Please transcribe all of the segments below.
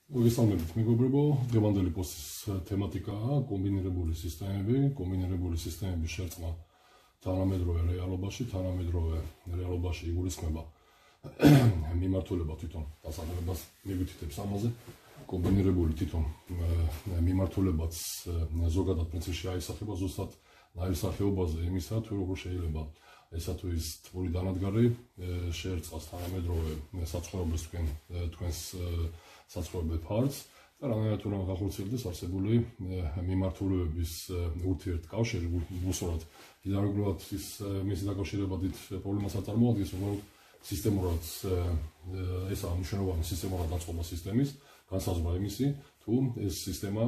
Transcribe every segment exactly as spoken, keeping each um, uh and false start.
მოგესალმებით მეგობრებო, დღევანდელი პოსტის თემატიკაა კომბინირებული სისტემები, კომბინირებული სისტემების შერწყმა თანამედროვე რეალობაში, თანამედროვე რეალობაში იგულისხმება მიმართულება თვითონ დასახელებას მიგვითითებს ამაზე, კომბინირებული თვითონ მიმართულებაც ზოგადად პრინციპში აისახება ზუსტად ნაირსახეობაზე იმისა, თუ როგორ შეიძლება ესა თუ ის თბური დანადგარი შეერწყას თანამედროვე საცხოვრებლის თქვენს საცხოვრებელ ფარს და რაღაცა თუ რაღაც გახორციელდეს არსებული მიმართულებების ურთიერთკავშირი, უსწორად იდეალურად ის მისი დაკავშირება დიდ პრობლემას აწარმოადგენს, უბრალოდ სისტემურად ესაა მნიშვნელოვანი სისტემურად დაწყობა სისტემის, განსაზღვრა იმისი, თუ ეს სისტემა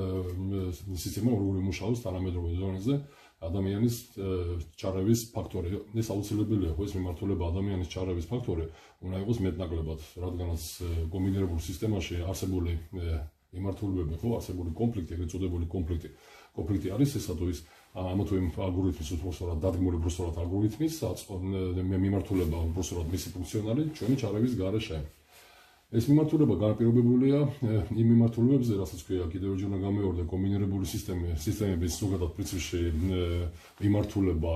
სისტემა როგორ იმუშავებს თანამედროვე ზონაზე ადამიანის ჩარევის ფაქტორი. ეს აუცილებელია, ხო ეს მიმართულება ადამიანის ჩარევის ფაქტორი უნდა იყოს მეტნაკლებად, რადგანაც კომბინირებულ სისტემაში არსებული მიმართულებები, ხო, არსებული კონფლიქტი, ეგრეთ წოდებული კონფლიქტი. კონფლიქტი არის ესა თუ ის ამა თუ იმ ალგორითმის უბრალოდ დადგმული უბრალოდ ალგორითმის მიმართულება უბრალოდ მისი ფუნქციონალი ჩვენი ჩარევის გარეშე. ეს მიმართულება განპირობებულია იმ მიმართულებებზე, რასაც ქვია კიდევ ერთხელ უნდა გამეორდე კომბინირებული სისტემების ზოგადად პრინციპში მიმართულება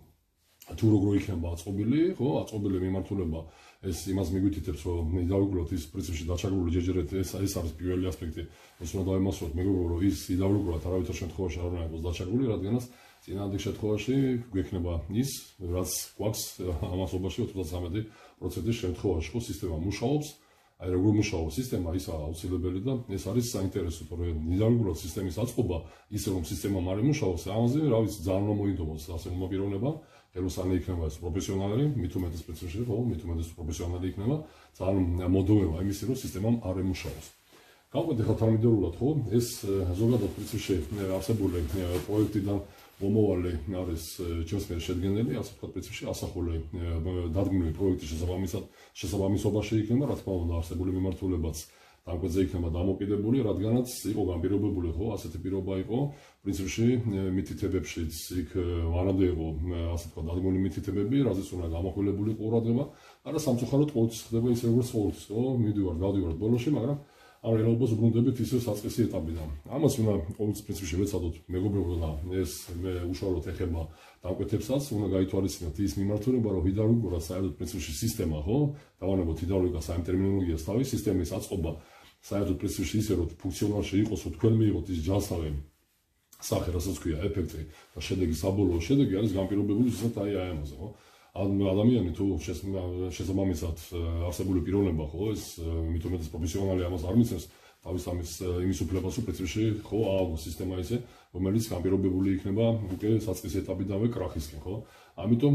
თუ როგორ იქნება აწყობილი, ხო, აწყობილი მიმართულება ეს იმას მიგვითითებს, რომ იდეალურად ის პრინციპში დაჩაგრული ჯერჯერობით ეს ეს არის პირველი ასპექტი, ეს უნდა დავიმასოთ მეგობრო, რომ ის იდეალურად არავითარ შემთხვევაში არ უნდა იყოს დაჩაგრული, რადგანაც წინააღმდეგ შემთხვევაში გვექნება ის, რაც გვაქვს ამასობაში ოცდათვრამეტი პროცენტის შემთხვევაში, ხო, სისტემა მუშაობს. აი როგორ მუშაობს სისტემა, ისაა აუცილებელი და ეს არის საინტერესო, რომ იდეალურად სისტემის აწყობა, ისე რომ სისტემა არ იმუშაობს, ამაზე რა ვიცი, ძალიან მოინდომოს ასე მომაპიროვნება, ხელოსანი იქნება ეს პროფესიონალი, მით უმეტეს პრინციპში, ხო, მით უმეტეს პროფესიონალი იქნება, ძალიან მოდოვება იმისი, რომ სისტემამ არ იმუშაოს. გავყვეთ ახლა თანამედროვეულად, ხო, ეს ზოგადად პრინციპში არსებული პროექტიდან მომავალი არის ჩვენს მიერ შედგენილი, ასე ვთქვათ, პრინციპში ასახული დადგმული პროექტის შესაბამისად შესაბამისობაში იქნება, რა თქმა უნდა, არსებული მიმართულებაც დამკვეთზე იქნება დამოკიდებული, რადგანაც იყო განპირობებული, ხო, ასეთი პირობა იყო, პრინციპში მითითებებშიც იქ მანამდე იყო, ასე ვთქვათ, დადგმული მითითებები, რაზეც უნდა გამახვილებული ყურადღება, არა სამწუხაროდ ყოველთვის ხდება ისე როგორც ყოველთვის, ხო, მივდივართ, გავდივართ ბოლოში, მაგრამ ამ რეალობას უბრუნდებით ისე საწყისი ეტაპიდან. ამას უნდა ყოველთვის პრინციპში ვეცადოთ მეგობრებო და ეს მე უშუალოდ ეხება დამკვეთებსაც, უნდა გაითვალისწინოთ ის მიმართულება, რომ იდეალურად საერთოდ პრინციპში სისტემა, ხო, დავანებოთ იდეალურად საერთოდ ტერმინოლოგიას თავის სისტემის აწყობა საერთოდ პრინციპში ისე რომ ფუნქციონალში იყოს, რომ თქვენ მიიღოთ ის ჯანსაღი სახე, რასაც ქვია ეფექტი და შედეგი, საბოლოო შედეგი არის განპირობებული ზუსტად აი აი ამაზე, ხო? ადამიანი თუ შესაბამისად არსებული პიროვნება, ხო, ეს მით უმეტეს პროფესიონალი ამას არ მიცემს თავის ამის იმის უფლებას, რომ პრინციპში ხო ააგოს სისტემა ისე, რომელიც განპირობებული იქნება უკვე საწყის ეტაპიდანვე კრახისკენ, ხო? ამიტომ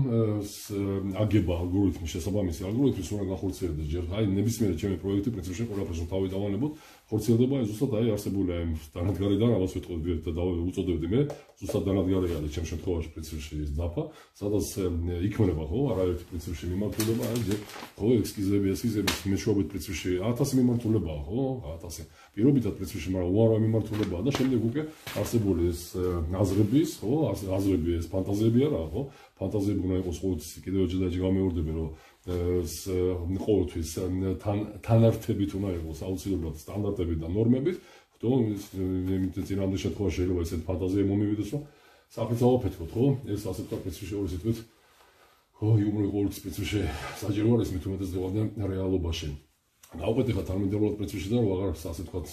აგება ალგორითმის შესაბამისი ალგორითმის უნდა განხორციელდეს ჯერ აი ნებისმიერი ჩემი პროექტი პრინციპში ყველაფერს თავი დავანებოთ, ხორციელდება ეს ზუსტად აი არსებული აი დანადგარიდან ამას ვიტყოდი და უწოდებდი მე, ზუსტად დანადგარი არის ჩემ შემთხვევაში პრინციპში ის დაფა, სადაც იქმნება ხო არაერთი პრინციპში მიმართულება, აი ხო ექსკიზები, ესკიზების მეშვეობით პრინციპში ათასი მიმართულებაა, ხო, ათასი პირობითად პრინციპში, მაგრამ უამრავი მიმართულებაა და შემდეგ უკვე არსებული ეს აზრების, ხო, აზრები ეს ფანტაზიები არა, ხო? ფანტაზიები უნდა იყოს ყოველთვის კიდევ ჯერ გამეორდები, რომ ყოველთვის თანართებით უნდა იყოს აუცილებლად სტანდარტებით და ნორმებით, ხო, წინააღმდეგ შემთხვევაში შეიძლება ესეთ ფანტაზიები მომივიდეს, რომ საფრთხე ავაფეთქოთ, ხო? ეს ასე ვთქვათ პრინციპში ორი სიტყვით, ხო, იუმორი ყოველთვის პრინციპში საჭირო არის მით უმეტეს დღევანდელ რეალობაში. გავყვეთ ახლა თანამედროვე პრინციპში და რომ აღარ ასე ვთქვათ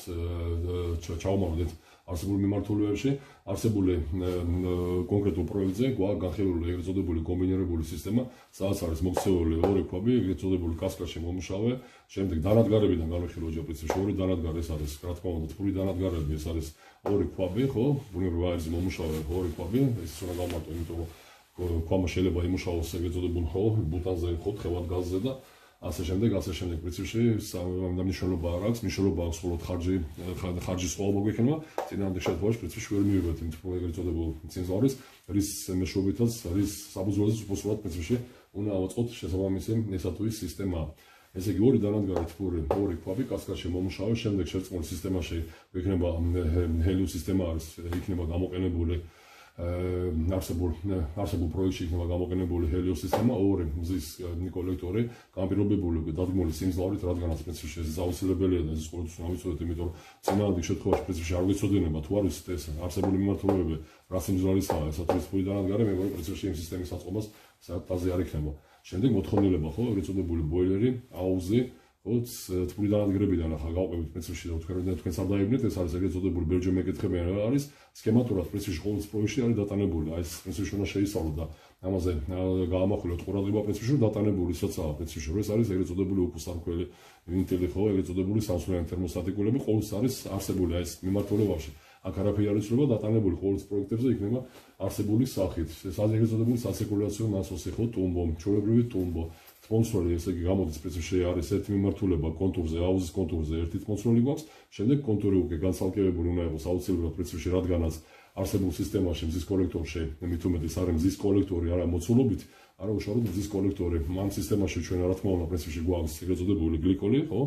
ჩავმოვდეთ არსებული მიმართულებებში, არსებული კონკრეტულ პროექტზე გვაქვს განხილული ეგრეთ წოდებული კომბინირებული სისტემა, სადაც არის მოქცეული ორი ქვაბი, ეგრეთ წოდებული კასკადში მომუშავე, შემდეგ დანადგარებიდან განვიხილოთ ჯერ პრინციპში ორი დანადგარი, ეს არის რა თქმა უნდა თბური დანადგარები, ეს არის ორი ქვაბი, ხო, ბუნებრივი აირზე მომუშავე ორი ქვაბი, ეს უნდა გავმარტო, იმიტომ რომ ქვაბა შეიძლება იმუშაოს ეგრეთ წოდებულ ხო, ბუტანზე, ხო, თხევად გაზზე და ასე შემდეგ, ასე შემდეგ პრინციპში მნიშვნელობა არ აქვს, მნიშვნელობა აქვს მხოლოდ ხარჯი, ხარჯის სხვაობა გვექნება, წინააღმდეგ შემთხვევაში პრინციპში ვერ მივიღებთ იმ ეგრეთ წოდებულ წინსვლის, რის მეშვეობითაც, რის საბუზროზე უბრალოდ პრინციპში უნდა ავაწყოთ შესაბამისი ესა თუ ის სისტემა. ესე იგი ორი დანადგარი თბური, ორი ქვაბი კასკადში მომუშავე, შემდეგ შერწყმულ სისტემაში გვექნება ჰელიუმ სისტემა არის, იქნება გამოყენებული არსებულ არსებულ პროექტში იქნება გამოყენებული ჰელიოს სისტემა, ორი მზის კოლექტორი, განპირობებული დადგმული სიმძლავრით, რადგანაც პრინციპში ეს აუცილებელია და ეს ყოველთვის უნდა ვიცოდეთ, იმიტომ რომ წინააღმდეგ შემთხვევაში პრინციპში არ ვიცოდინება თუ არ ვიცით ეს არსებული მიმართულებები რა სიმძლავრისაა, ეს ათვისფრიდანად გარე, მე მგონი პრინციპში იმ სისტემის საწყობას საათზე არ იქნება. შემდეგ მოთხოვნილება ხო, ეგრეთ წოდებული ბოილერი, აუზი, ხო, თბილიდან ადგრებიდან ახლა გავყვებით პრინციპში და თქვენ თქვენს არ დაიბნეთ, ეს არის ეგრეთ წოდებული ბერჯერ მეკითხებიან რა არის, სქემატურად პრინციპში ყოველ პროექტში არის დატანებული, აი ეს პრინციპში უნდა შეისწავლოთ და ამაზე გაამახვილოთ ყურადღება პრინციპში დატანებული სოციალურ პრინციპში, რომ ეს არის ეგრეთ წოდებული უფსარქველი ინტელი ხო, ეგრეთ წოდებული სამსვლიანი თერმოსტატიკულები ყოველთვის არის არსებული აი ეს მიმართულებაში. აქ არაფერი არ იცვლება დატანებული ყოველთვის პროექტებზე იქნება არსებული სახით. ეს ეგრეთ წოდებული საცირკულაციო ნასოსი ხო, ტუმბო, ჩვეულებრივი ტუმბო. Sponsori, ესე იგი გამოდის პრინციპში არის ერთი მიმართულება კონტურზე, აუზის კონტურზე ერთი sponsori გვაქვს, შემდეგ კონტური უკვე განცალკევებული უნდა იყოს აუცილებლად პრინციპში, რადგანაც არსებულ სისტემაში მზის კოლექტორში, მით უმეტეს არის მზის კოლექტორი, არა მოცულობით, არა უშუალოდ მზის კოლექტორი. მან სისტემაში ჩვენ რა თქმა უნდა პრინციპში გვაქვს ეგრეთ წოდებული გლიკოლი, ხო?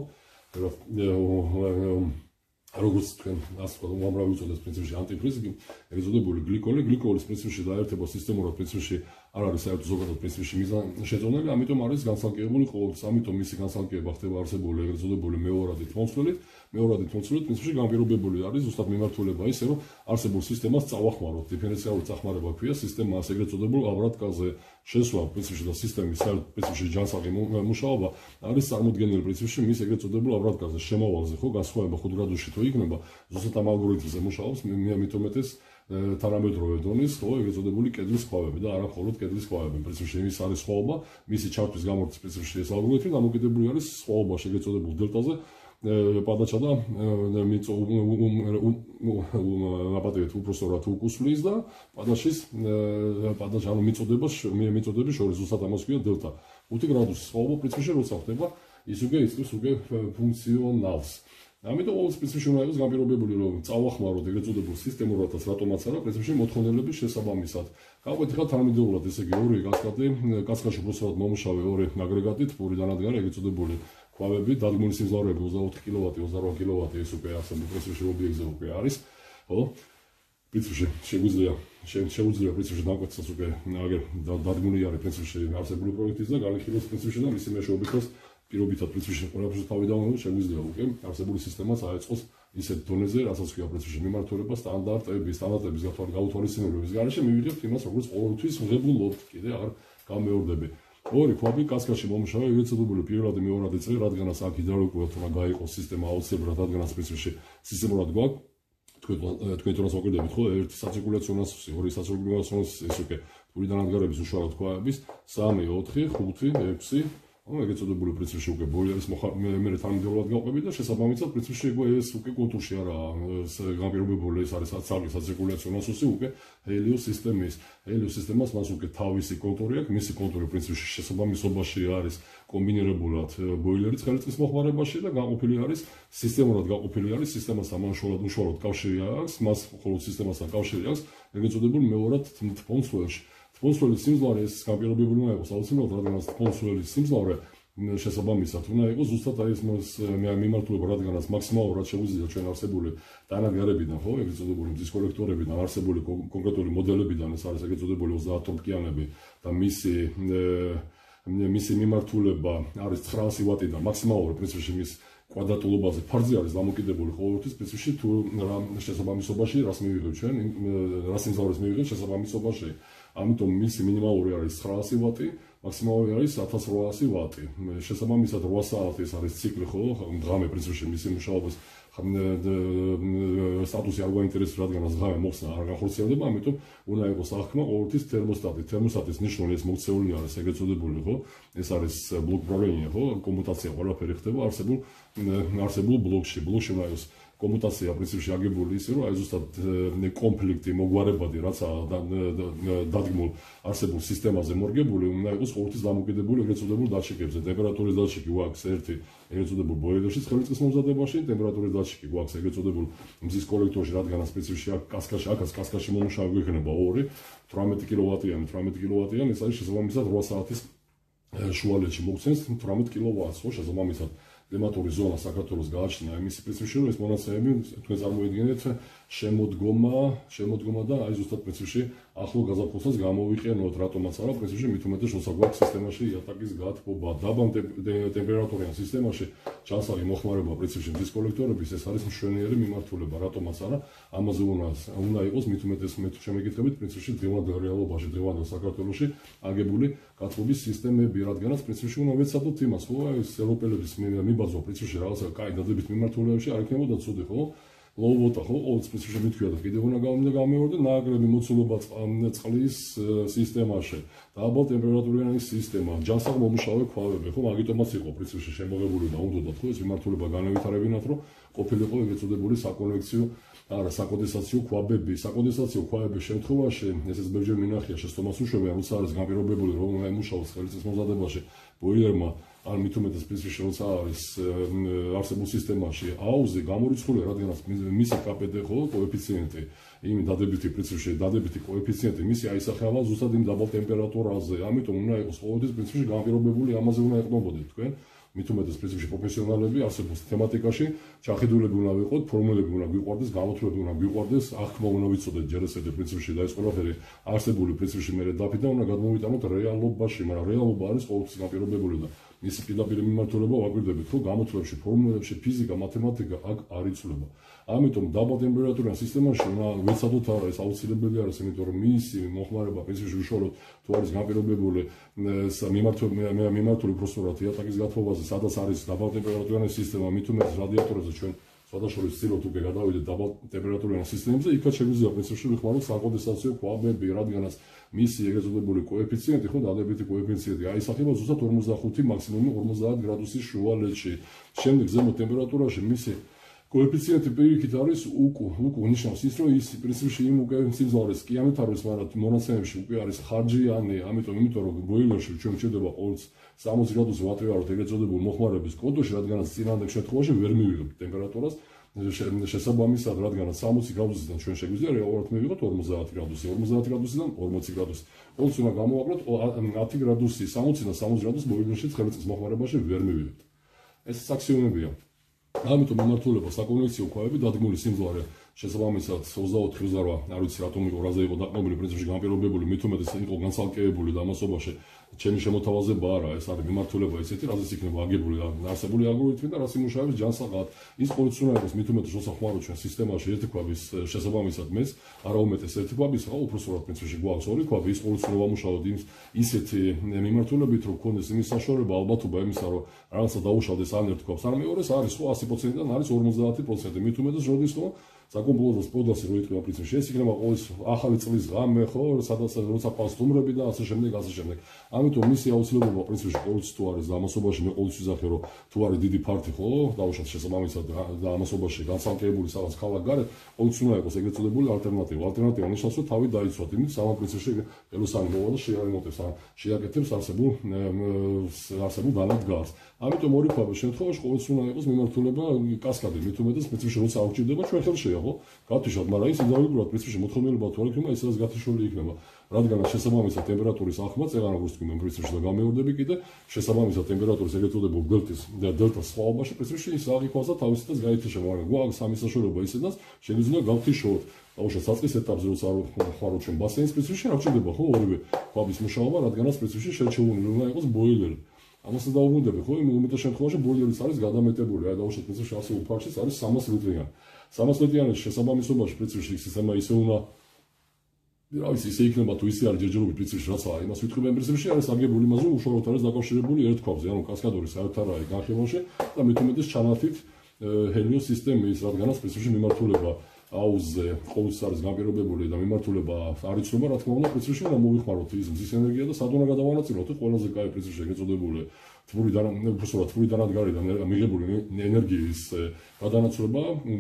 როგორც თქვენ ასე უამრავი უწოდეს პრინციპში ანტიფრიზი, ეგრეთ წოდებული გლიკოლი, გლიკოლის პრინციპში დაერთება სისტემურად პრინციპში არ არის საერთოდ ზოგადად პრინციპში მიზანშეწონილი, ამიტომ არის განცალკევებული ყოველთვის, ამიტომ მისი განცალკევება ხდება არსებული ეგრეთ წოდებული მეორადი თმოცვლით, მეორადი თმოცვლით პრინციპში განპირობებული არის ზუსტად მიმართულება ისე, რომ არსებულ სისტემას წავახმაროთ, დიფერენციალური წახმარება ქვია სისტემას ეგრეთ წოდებულ აბრატკაზე შესვლა პრინციპში და სისტემის საერთოდ პრინციპში ჯანსაღი მუშაობა არის წარმოდგენილი პრინციპში მის ეგრეთ წოდებულ აბრატკაზე შემოვალზე, ხო, განსხვავება ხუთ გრადუსში თუ იქნება, ზუსტად ამ ალგორითმზე მუშაობს, მით უმეტეს თანამედროვე დონის, ხო, ეგრეთ წოდებული კედლის ხვავები და არა მხოლოდ კედლის ხვავები. პრინციპში ის არის სხვაობა, მისი ჩართვის გამორთვის პრინციპში ეს ალგორითმი დამოკიდებული არის სხვაობა ეგრეთ წოდებულ დელტაზე, პადაჩა და მიწო აპატევით უпроსტორად უკუსვლის და პადაშის პადაჩა ანუ მიწოდებას მიწოდების შორის ზუსტად ამას ქვია დელტა. ხუთი გრადუსი სხვაობა პრინციპში როცა ხდება, ის უკვე იწყებს უკვე ფუნქციონალს. ამიტომ ყოველ პრინციპში უნდა იყოს განპირობებული, რომ წავახმაროთ ეგრეთ წოდებულ სისტემურადაც რატომაც არა, პრინციპში მოთხოვნილების შესაბამისად. გავყვეთ ხა თანამედროვეულად, ესე იგი ორი კასკადი, კასკადში უბრალოდ მომუშავე ორი აგრეგატი თბურიდან ადგარი ეგრეთ წოდებული ხვავები, დადგმული სიმძლავრეები ოცდაოთხ კილოვატი, ოცდარვა კილოვატი ეს უკვე არსებულ პრინციპში ობიექტზე უკვე არის, ხო? პრინციპში შეგვიძლია შეგვიძლია პრინციპში დამკვეთსაც უკვე აგერ დადგმული არის პრინციპში არსებული პროექტის და განიხილოს პრინციპში და მისი მეშვეობითაც პირობითად პრინციპში ყველაფერს თავი დავანებოთ, შეგვიძლია უკვე არსებული სისტემას აეწყოს ისეთ დონეზე, რასაც ქვია პრინციპში მიმართულება სტანდარტები, სტანდარტების გაუთვალისწინებების გარეშე მივიღებთ იმას, როგორც ყოველთვის ვღებულობთ, კიდე არ გამეორდები. ორი ხვავი კასკადში მომუშავე ეგრეთ წოდებული პირველადი მეორადი წრე, რადგანაც აქ ჰიდრაულიკურად უნდა გაიყოს სისტემა აუცილებლად, რადგანაც პრინციპში სისტემურად გვაქვს თქვენ თუნდაც მოკლედებით, ხო, ერთი საცირკულაციო ნასოსი, ორი საცირკულაციო ნასოსი, ეს უკვე თბილიდან ადგარების უშუალოდ ხვავების, სამი, ოთხი, ხუთი, ექვსი ეგრეთ წოდებული პრინციპში უკვე ბოილერის მე თანამედროვეულად გავყვებით და შესაბამისად პრინციპში ეს უკვე კონტურში არა განპირობებული ეს არის საცირკულაციო ნასოსი უკვე ჰელიოს სისტემის ჰელიოს სისტემას მას უკვე თავისი კონტური აქვს, მისი კონტური პრინციპში შესაბამისობაში არის კომბინირებულად ბოილერის ხელისწყლის მოხმარებაში და გაყოფილი არის სისტემურად გაყოფილი არის სისტემასთან უშუალოდ უშუალოდ კავშირი აქვს, მას მხოლოდ სისტემასთან კავშირი აქვს ეგრეთ წოდებული მეორად თმოცველში. თმოცველის სიმძლავრე ეს განპირობებული უნდა იყოს აუცილებლად, რადგანაც თმოცველის სიმძლავრე შესაბამისად უნდა იყოს ზუსტად აი ეს მიმართულება, რადგანაც მაქსიმალურად შეგვიძლია ჩვენ არსებული დანადგარებიდან, ხო, ეგრეთ წოდებული მზის კოლექტორებიდან, არსებული კონკრეტული მოდელებიდან, ეს არის ეგრეთ წოდებული ოცდაათი და მისი მისი მიმართულება არის ცხრაასი ვატიდან მაქსიმალური პრინციპში მის კვადრატულობაზე ფარზე არის დამოკიდებული ყოველთვის პრინციპში თუ რა შესაბამისობაში რას მივიღებთ ჩვენ, რა სიმძლავრეს მივიღებთ შესაბამისობაში. ამიტომ მისი მინიმალური არის ცხრაასი ვატი, მაქსიმალური არის ათას რვაასი ვატი. შესაბამისად რვა საათი ეს არის ციკლი, ხო, დღამე პრინციპში მისი მუშაობის სტატუსი არ გვაინტერესებს, რადგანაც დღამე მოხსნა არ განხორციელდება, ამიტომ უნდა იყოს აღქმა ყოველთვის თერმოსტატი. თერმოსტატის ნიშნული ეს მოქცეული არის ეგრეთ წოდებული, ხო? ეს არის ბლოკ პრობლემა, ხო? კომუტაცია ყველაფერი ხდება არსებულ არსებულ ბლოკში. ბლოკში უნდა იყოს კომუტაცია პრინციპში აგებული ისე, რომ აი ზუსტად კონფლიქტი მოგვარებადი, რაც დადგმულ არსებულ სისტემაზე მორგებული, უნდა იყოს ყოველთვის დამოკიდებული ეგრეთ წოდებულ დატჩიკებზე. ტემპერატურის დატჩიკი გვაქვს ერთი ეგრეთ წოდებულ ბოილერში ხელისწყლის მომზადებაში, ტემპერატურის დატჩიკი გვაქვს ეგრეთ წოდებულ მზის კოლექტორში, რადგანაც პრინციპში აქ კასკადში, აქაც კასკადში მომუშავე გვექნება ორი, თვრამეტი კილოვატიანი, თვრამეტი კილოვატიანი, ეს არის შესაბამისად რვა საათის შუალედში მოგცემს თვრამეტ კილოვატს, ხო, შესაბამისად კლიმატური ზონა საქართველოს გააჩნია იმის პრინციპში, რომ ეს მონაცემები თქვენ წარმოიდგინეთ შემოდგომა, შემოდგომა და აი ზუსტად პრინციპში ახლო გაზაფხულსაც გამოვიყენოთ, რატომაც არა, პრინციპში მით უმეტეს როცა გვაქვს სისტემაში იატაკის გათბობა, დაბალ ტემპერატურიან სისტემაში ჩანსავი მოხმარება პრინციპში მზის კოლექტორების, ეს არის მშვენიერი მიმართულება, რატომაც არა, ამაზე უნდა უნდა იყოს მით უმეტეს მე შემეკითხებით პრინციპში დღევანდელ რეალობაში, დღევანდელ საქართველოში აგებული გათბობის სისტემები, რადგანაც პრინციპში უნდა ვეცადოთ იმას, ხო, ეს ევროპელების მიბაზვა პრინციპში რაღაცა კაი დადებით მიმართულებებში არ იქნებოდა ცუდი, ხო? ლოუვოტა ხო, ყოველთვის პრინციპში მithქვია და კიდევ უნდა გამოვიდა ნაკლები მოცულობა წყლის სისტემაში, დაბალ ტემპერატურიანი სისტემა, ჯანსაღ მომუშავე ქვაბები, ხო, მაგიტომაც იყო პრინციპში შემოღებული და უნდათ ხო ეს მიმართულება განავითარებინათ, რომ ყოფილიყო ეგრეთ წოდებული საკონვექციო არა, საკონდენსაციო ქვაბები, საკონდენსაციო ქვაბების შემთხვევაში, ესეც ბევრჯერ მინახია შეცდომას უშვებია, როცა არის განპირობებული, რომ ემუშაოს ხელისუფლების მომზადებაში ბოილერმა არ მით უმეტეს პრინციპში როცა არის არსებულ სისტემაში აუზი გამორიცხულია, რადგანაც მისი კპდ ხო კოეფიციენტი, იმ დადებითი პრინციპში დადებითი კოეფიციენტი მისი აისახება ზუსტად იმ დაბალ ტემპერატურაზე, ამიტომ უნდა იყოს ყოველთვის პრინციპში განპირობებული, ამაზე უნდა ეყნობოდეთ თქვენ. მით უმეტეს პრინციპში პროფესიონალები არსებულ თემატიკაში ჩახედულები უნდა ვიყოთ, ფორმულები უნდა გვიყვარდეს, გამოთვლები უნდა გვიყვარდეს, აღქმა უნდა ვიცოდეთ ჯერ ესეთი პრინციპში და ეს ყველაფერი არსებული პრინციპში მერე დაფიდე უნდა გადმოვიტანოთ რეალობაში, მაგრამ რეალობა არის ყოველთვის განპირობებული და მისი პირდაპირ მიმართულება ვაკვირდებით, რომ გამოთვლებში, ფორმულებში, ფიზიკა, მათემატიკა აქ არ იცვლება. ამიტომ დაბალ ტემპერატურიან სისტემაში უნდა ვეცადოთ არა ეს აუცილებელი არის, იმიტომ რომ მისი მოხმარება პრინციპში უშუალოდ თუ არის განპირობებული მიმართული პროცედურა იატაკის გათბობაზე, სადაც არის დაბალ ტემპერატურიანი სისტემა, მით უმეტეს რადიატორებზე ჩვენ სხვადასხვა ცდილობთ უკვე გადავიდეთ დაბალ ტემპერატურიან სისტემებზე, იქაც შეგვიძლია პრინციპში ვიხმაროთ საკონდენსაციო ქვაბები, რადგანაც მისი ეგრეთ წოდებული კოეფიციენტი ხო დადებითი კოეფიციენტი აისახება ზუსტად ორმოცდახუთი მაქსიმუმი ორმოცდაათ გრადუსის შუალედში. შემდეგ ზემო ტემპერატურაში მისი კოეფიციენტი პირიქით არის უკუ, უკუ ნიშნავს ის, რომ ის პრინციპში იმ უკვე სიმძლავრეს კი ამეთარებს, მაგრამ მონაცემებში უკვე არის ხარჯიანი, ამიტომ იმიტომ რომ ბოილერში ჩვენ გვჭირდება ყოველთვის სამოცი გრადუსი ვატრი ვაროთ ეგრეთ წოდებულ მოხმარების კოდოში, რადგანაც წინანდელ შემთხვევაში ვერ მივიღებთ ტემპერატურას შესაბამისად, რადგანაც სამოცი გრადუსიდან ჩვენ შეგვიძლია რეალურად მივიღოთ ორმოცდაათ გრადუსი, ორმოცდაათ გრადუსიდან ორმოცი გრადუსი. ყოველთვის უნდა გამოვაკლოთ ათი გრადუსი, სამოცი და სამოცი გრადუსი ბოილერში ცხელწლის მოხმარებაში ვერ მივიღებთ. ეს აქსიომებია. ამიტომ მიმართულება საკონვექციო ქვაბები დადგმული სიმძლავრე შესაბამისად ოცდაოთხი ოცდარვა, არ ვიცი რატომ იყო რაზე იყო დაყრდნობილი პრინციპში განპირობებული, მით უმეტეს იყო განცალკევებული და ამასობაში ჩემი შემოთავაზება არა, ეს არის მიმართულება ისეთი, რაზეც იქნება აგებული არსებული ალგორითმი და რას იმუშავებს ჯანსაღად. ის ყოველთვის უნდა იყოს მით უმეტეს როცა ხმარობთ ჩვენ სისტემაში ერთი ქვაბის შესაბამისად მეც, არა უმეტეს ერთი ქვაბის, ხო უпроსტად პრინციპში გვაქვს ორი ქვაბი, ის ყოველთვის უნდა ვამუშავოთ იმ ისეთი მიმართულებით, რომ გქონდეს იმის საშუალება, ალბათობა იმისა, რომ რაღაცა დაუშავდეს ან ერთ ქვაბს, ან მეორეს არის ხო ასი პროცენტიდან არის ორმოცდაათი პროცენტი, მით უმეტეს როდის ხო საკომპლექტო პროდუქტი რო იქნება პრინციპში, ეს იქნება ყოველ ახალი წლის ღამე, ხო, სადაც როცა ყავს სტუმრები და ასე შემდეგ, ასე შემდეგ. ამიტომ მისი აუცილებლობა პრინციპში ყოველთვის თუ არის და ამასობაში მე ყოველთვის ვიზახე, რომ თუ არის დიდი ფართი, ხო, დაუშვათ შესაბამისად და ამასობაში განცალკევებული სადაც ქალაქ გარეთ, ყოველთვის უნდა იყოს ეგრეთ წოდებული ალტერნატივა. ალტერნატივა ნიშნავს, რომ თავი დაიცვათ, იმით სამა პრინციპში ელოსანი მოვა და შეარემონტებს, ან შეაკეთებს არსებულ არსებულ დანადგარს. ამიტომ ორი ქვაბის შემთხვევაში ყოველთვის უნდა იყოს მიმართულება კასკადი, მით უმეტეს პრინციპში როცა აღჭირდება ჩვენ ხელშია, ხო? გათიშოთ, მაგრამ ის ინდივიდუალურად პრინციპში მოთხოვნილება თუ არ იქნება, ისაც გათიშული იქნება. რადგანაც შესაბამისად ტემპერატურის აღქმა წერან როგორც თქვენ პრინციპში და გამეორდები კიდე შესაბამისად ტემპერატურის ეგრეთ წოდებულ დელტის და დელტას სხვაობაში პრინციპში ის აღიქვას და თავისითაც გაითიშება, მაგრამ გვაქვს სამი საშუალება ისედაც შეგვიძლია გავთიშოთ. აუშვა საწყის ეტაპზე როცა არ ხმარობთ ჩვენ ბასეინს პრინციპში არ ჭირდება ხო ორივე ქვაბის მუშაობა, რადგანაც პრინციპში შერჩეული უნდა იყოს ბოილერი. ამასაც დაუბრუნდები ხო, იმ უმეტეს შემთხვევაში ბოილერიც არის გადამეტებული, აი დაუშვათ პრინციპში არსებულ ფარშიც არის სამას ლიტრიანი. სამას ლიტრიანის შესაბამისობაში პრინციპში სისტემა ისე უნდა რა ვიცი, ისე იქნება თუ ისე არის ჯერჯერობით პრინციპში რაცაა, იმას ვიტყვი პრინციპში არის აგებული იმაზე, რომ უშუალოდ არის დაკავშირებული ერთ ქვაბზე, ანუ კასკადური საერთოდ არ არის განხილვაში და მით უმეტეს ჩანართით ჰელიოს სისტემის, რადგანაც პრინციპში მიმართულება აუზზე ყოველთვის არის განპირობებული და მიმართულება არ იცვლება, რა თქმა უნდა, პრინციპში უნდა მოვიხმაროთ ის მზის ენერგია და სად უნდა გადავანაწილოთ, ყველაზე კაი პრინციპში ეგრეთ წოდებული თბური და უბრალოდ თბური დანადგარიდან მიღებული ენერგიის გადანაცვლება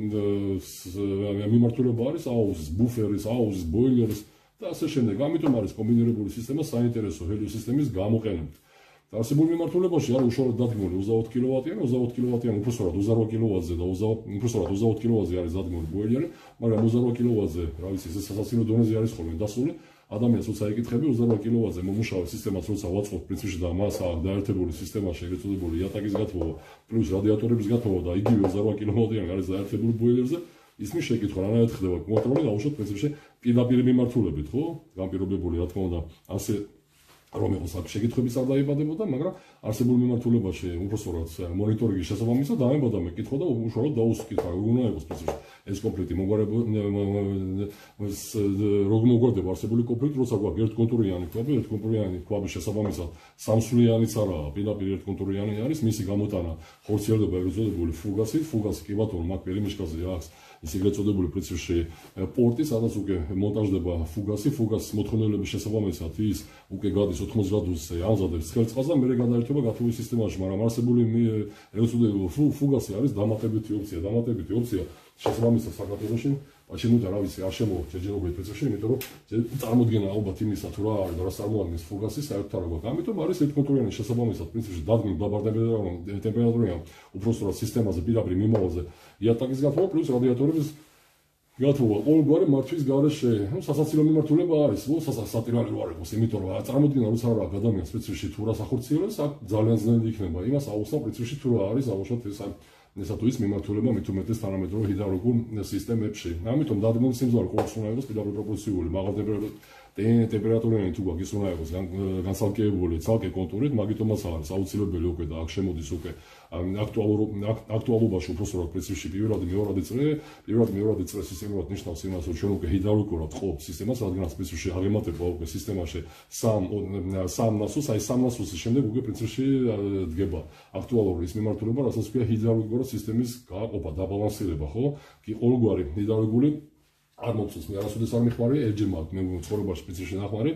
მიმართულება არის აუზის, ბუფერის, აუზის, ბოილერის და ასე შემდეგ. ამიტომ არის კომბინირებული სისტემა საინტერესო ჰელიოს სისტემის გამოყენებით. არსებულ მიმართულებაში არის უშუალოდ დადგმული ოცდაოთხ კილოვატიანი, ოცდაოთხ კილოვატიანი უბრალოდ ოცდარვა კილოვატზე და უბრალოდ ოცდაოთხ კილოვატზე არის დადგმული ბოილერი, მაგრამ ოცდარვა კილოვატზე, რა ვიცი, ეს სასაცილო დონეზე არის ხოლმე დასული. ადამიანს როცა ეკითხები ოცდარვა კილოვატზე მომუშავე სისტემას როცა ვაწყობ პრინციპში და მას აქვს დაერთებული სისტემაში ეგრეთ წოდებული იატაკის გათბობა პლუს რადიატორების გათბობა და იგივე ოცდარვა კილოვატიანი არის დაერთებული ბოილერზე ისმის შეკითხვა რანაირად ხდება კონტროლი დაუშვათ პრინციპში პირდაპირ მიმართულებით ხო განპირობებული რა თქმა უნდა ასე რომ იყოს აქ შეკითხვების არ დაიბადებოდა მაგრამ არსებულ მიმართულებაში უბრალოდ მონიტორინგის შესაბამისად დაემბოდა მეკითხვა და უშუალოდ დაუსკითხა როგორ უნდა იყოს პრინციპში ეს კონფლიქტი როგორ მოგვარდება არსებული კონფლიქტი როცა გვაქვს ერთკონტურიანი ქვაბი ერთკონტურიანი ქვაბის შესაბამისად სამსვლიანიც არაა პირდაპირ ერთკონტურიანი არის მისი გამოტანა ხორციელდება ეგრეთ წოდებული ფუგასით ფუგასი კი ბატონო მაგ პერიმიშკაზე აქვს ის ეგრეთ წოდებული პრინციპში პორტი სადაც უკვე მონტაჟდება ფუგასი ფუგასის მოთხოვნილების შესაბამისად ის უკვე გადის ოთხმოცდა გრადუსზე ამზადებს ცხელწყალს და მერე გადაერთება გათბობის სისტემაში მაგრამ არსებული ეგრეთ წოდებული ფუგასი არის დამატებითი ოფცია დამატებითი ოფცია შესაბამისად საქართველოში აჩვენებთ რა ვიცი არ შემოვა ჯერჯერობით პრინციპში იმიტომ რომ წარმოდგენა ალბათ იმისა თუ რა არის და რა წარმოადგენს ფუგასი საერთოდ არ გვაქვს ამიტომ არის ერთკონტურიანი შესაბამისად პრინციპში დადგმული დაბარდებულება ტემპერატურა უბრალოდ სისტემაზე პირდაპირ მიმავალზე იატაკის გათბობა პლუს რადიატორების გათბობა ყოველგვარი მართვის გარეშე სასაცილო მიმართულება არის სასატირალი რო არ იყოს იმიტომ რომ წარმოდგენა როცა რა ადამიანს პრინციპში თუ რას ახორციელებს აქ ძალიან ძნელი იქნება იმას აუხსნა პრინციპში თუ რა არის აუშვათ ეს ესა თუ ის მიმართულება მით უმეტეს თანამედროვე ჰიდრაულიკულ სისტემებში. ამიტომ დადგმული სიმძლავრე ყოველთვის უნდა იყოს პირდაპირ პროპორციული, მაღალ ტემპერატურიანი თუ გვაქვს ის უნდა იყოს განცალკევებული ცალკე კონტურით, მაგიტომაც არის აუცილებელი უკვე და აქ შემოდის უკვე აქტუალობაში უბრალოდ პრინციპში პირველადი მეორადი წრე, პირველადი მეორადი წრე სისტემურად ნიშნავს იმას, რომ ჩვენ უკვე ჰიდრაულიკურად ყოფ სისტემას, რადგანაც პრინციპში აღემატება უკვე სისტემაში სამ სამ ნასოს, აი სამ ნასოსის შემდეგ უკვე პრინციპში დგება აქტუალური ის მიმართულება, რასაც ქვია ჰიდრაულიკურად სისტემის გააყოფა, დაბალანსირება, ხო? კი ყოველგვარი ჰიდრაულიკული არ მოცულს მე არასოდეს არ მიხმარი ერჯერ მაგ მე ცხოვრებაში პრინციპში ნახმარი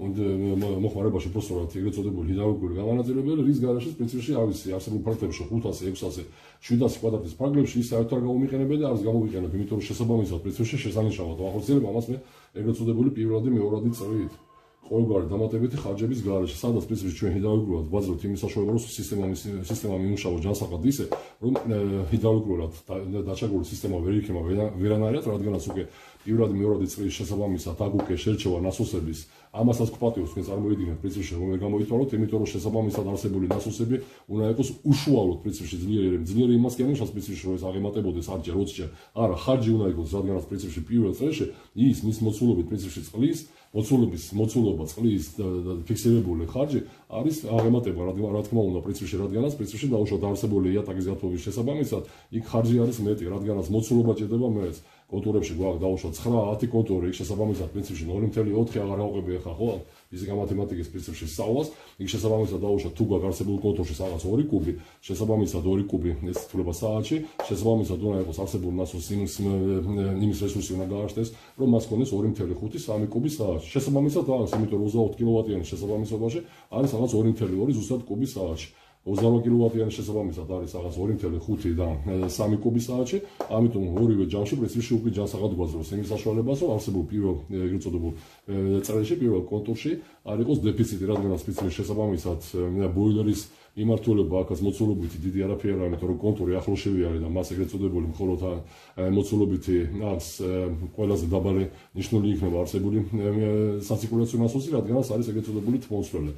მოხმარებაში უბრალოდ ეგრეთ წოდებული ჰიდრაულიკური გამანაწილებელი რის გარშეც პრინციპში არ ვიცი არსებულ ფაქტებში ხუთასი ექვსასი შვიდასი კვადრატის ფარგლებში ის საერთოდ არ გამომიყენებია და არც გამოვიყენებ იმიტომ რომ შესაბამისად პრინციპში შესანიშნავად ვახორციელებ ამას მე ეგრეთ წოდებული პირველადი მეორადი წრით ყოველგვარი დამატებითი ხარჯების გარეშე, სადაც პრინციპში ჩვენ ჰიდრაულიკურად ვაძლევთ იმის საშუალებას, რომ სისტემა სისტემა მიიმუშაოს ჯანსაღად ისე, რომ ჰიდრაულიკურად დაჩაგრული სისტემა ვერ იქნება ვერანაირად, რადგანაც უკვე პირველადი მეორადი წრის შესაბამისად აქ უკვე შერჩევა ნასოსების ამასაც გვპატიოს თქვენ წარმოიდგინეთ პრინციპში რომ ვერ გამოითვალოთ, იმიტომ რომ შესაბამისად არსებული ნასოსები უნდა იყოს უშუალოდ პრინციპში ძლიერი, ძლიერი იმას კი ამუშავს პრინციპში რომ ეს აღემატებოდეს არჯერ ოცჯერ. არა, ხარჯი უნდა იყოს, რადგანაც პრინციპში პირველ წრეში ის მის მოცულობით პრინციპში წყლის მოცულობის მოცულობა წყლის ფიქსირებული ხარჯი არის აღემატება, რა თქმა უნდა პრინციპში, რადგანაც პრინციპში დაუშვათ არსებული იატაკის გათბობის შესაბამისად იქ ხარჯი არის მეტი, რადგანაც მოცულობა ჭირდება მეც კონტურებში გვაქვს დაუშვათ ცხრა ათი კონტური, იქ შესაბამისად პრინციპში ნული წელი ოთხი აღარ ავყები ახლა ხო? ფიზიკა მათემატიკის პრინციპში სწავლას, იქ შესაბამისად დაუშვათ თუ გვაქვს არსებულ კონტურში რაღაც ორი კუბი, შესაბამისად ორი კუბი ეს თვლება საათში, შესაბამისად უნდა იყოს არსებული ნასოს იმის იმის რესურსი უნდა გააჩნდეს, რომ მას ქონდეს ორი წელი ხუთი სამი კუბი საათში. შესაბამისად არის, იმიტომ რომ ოცდაოთხ კილოვატიანის შესაბამისობაში არის რაღაც ორი წელი ორი ზუსტად კუბი საათში. ოცდაოთხ კილოვატიანის შესაბამისად არის რაღაც ორი წელი ხუთი და სამი კუბი საათში, ამიტომ ორივე ჯამში პრინციპში უკვე ჯანსაღად გვაძლევს იმის საშუალებას, რომ არსებულ პირველ ეგრეთ წოდებულ წრეში, პირველ კონტურში არ იყოს დეფიციტი, რადგანაც პრინციპში შესაბამისად ბოილერის მიმართულება აქაც მოცულობითი დიდი არაფერი არ არის, იმიტომ რომ კონტური ახლოსშევი არის და მას ეგრეთ წოდებული მხოლოდ მოცულობითი აქვს ყველაზე დაბალი ნიშნული იქნება არსებული საცირკულაციო ნასოსი, რადგანაც არის ეგრეთ წოდებული თმოსვლელი.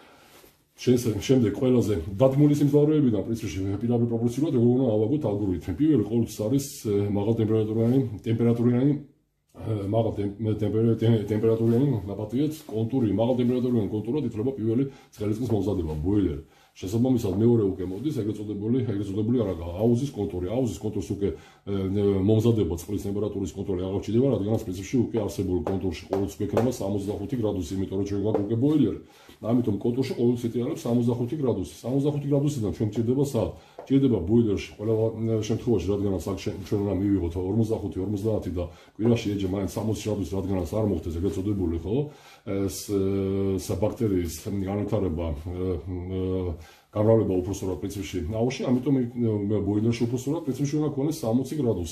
შემდეგ ყველაზე დადგმული სიმძლავრეებიდან პრინციპში პირდაპირ პროპორციულად როგორ უნდა ავაგოთ ალგორითმი. პირველი ყოველთვის არის მაღალ ტემპერატურიანი ტემპერატურიანი მაღალ ტემპერატურიანი ნაპატიეთ კონტური, მაღალ ტემპერატურიანი კონტურად ითვლება პირველი ცხელისწყლის მომზადება ბოილერი. შესაბამისად მეორე უკვე მოდის ეგრეთ წოდებული ეგრეთ წოდებული არაგა აუზის კონტური. აუზის კონტურს უკვე მომზადება წყლის ტემპერატურის კონტროლი აღარ ჭირდება, რადგანაც პრინციპში უკვე არსებულ კონტურში ყოველთვის გვექნება სამოცდახუთი გრადუსი, იმიტომ რომ ჩვენ გვაქვს უკვე ბოილერი. ამიტომ კონტურში ყოველთვის იტირებს სამოცდახუთი გრადუსი. სამოცდახუთი გრადუსიდან ჩვენ ჭირდება სად? ჭირდება ბოილერში ყველა შემთხვევაში, რადგანაც აქ ჩვენ უნდა მივიღოთ ორმოცდახუთი ორმოცდაათი და კვირაში ეჯე მაინც სამოცი გრადუსი, რადგანაც არ მოხდეს ეგრეთ წოდებული, ხო? ეს საბაქტერიის განვითარება გამრავლება უბრალოდ პრინციპში აუში, ამიტომ ბოილერში უბრალოდ პრინციპში უნდა ქონდეს სამოცი გრადუსი.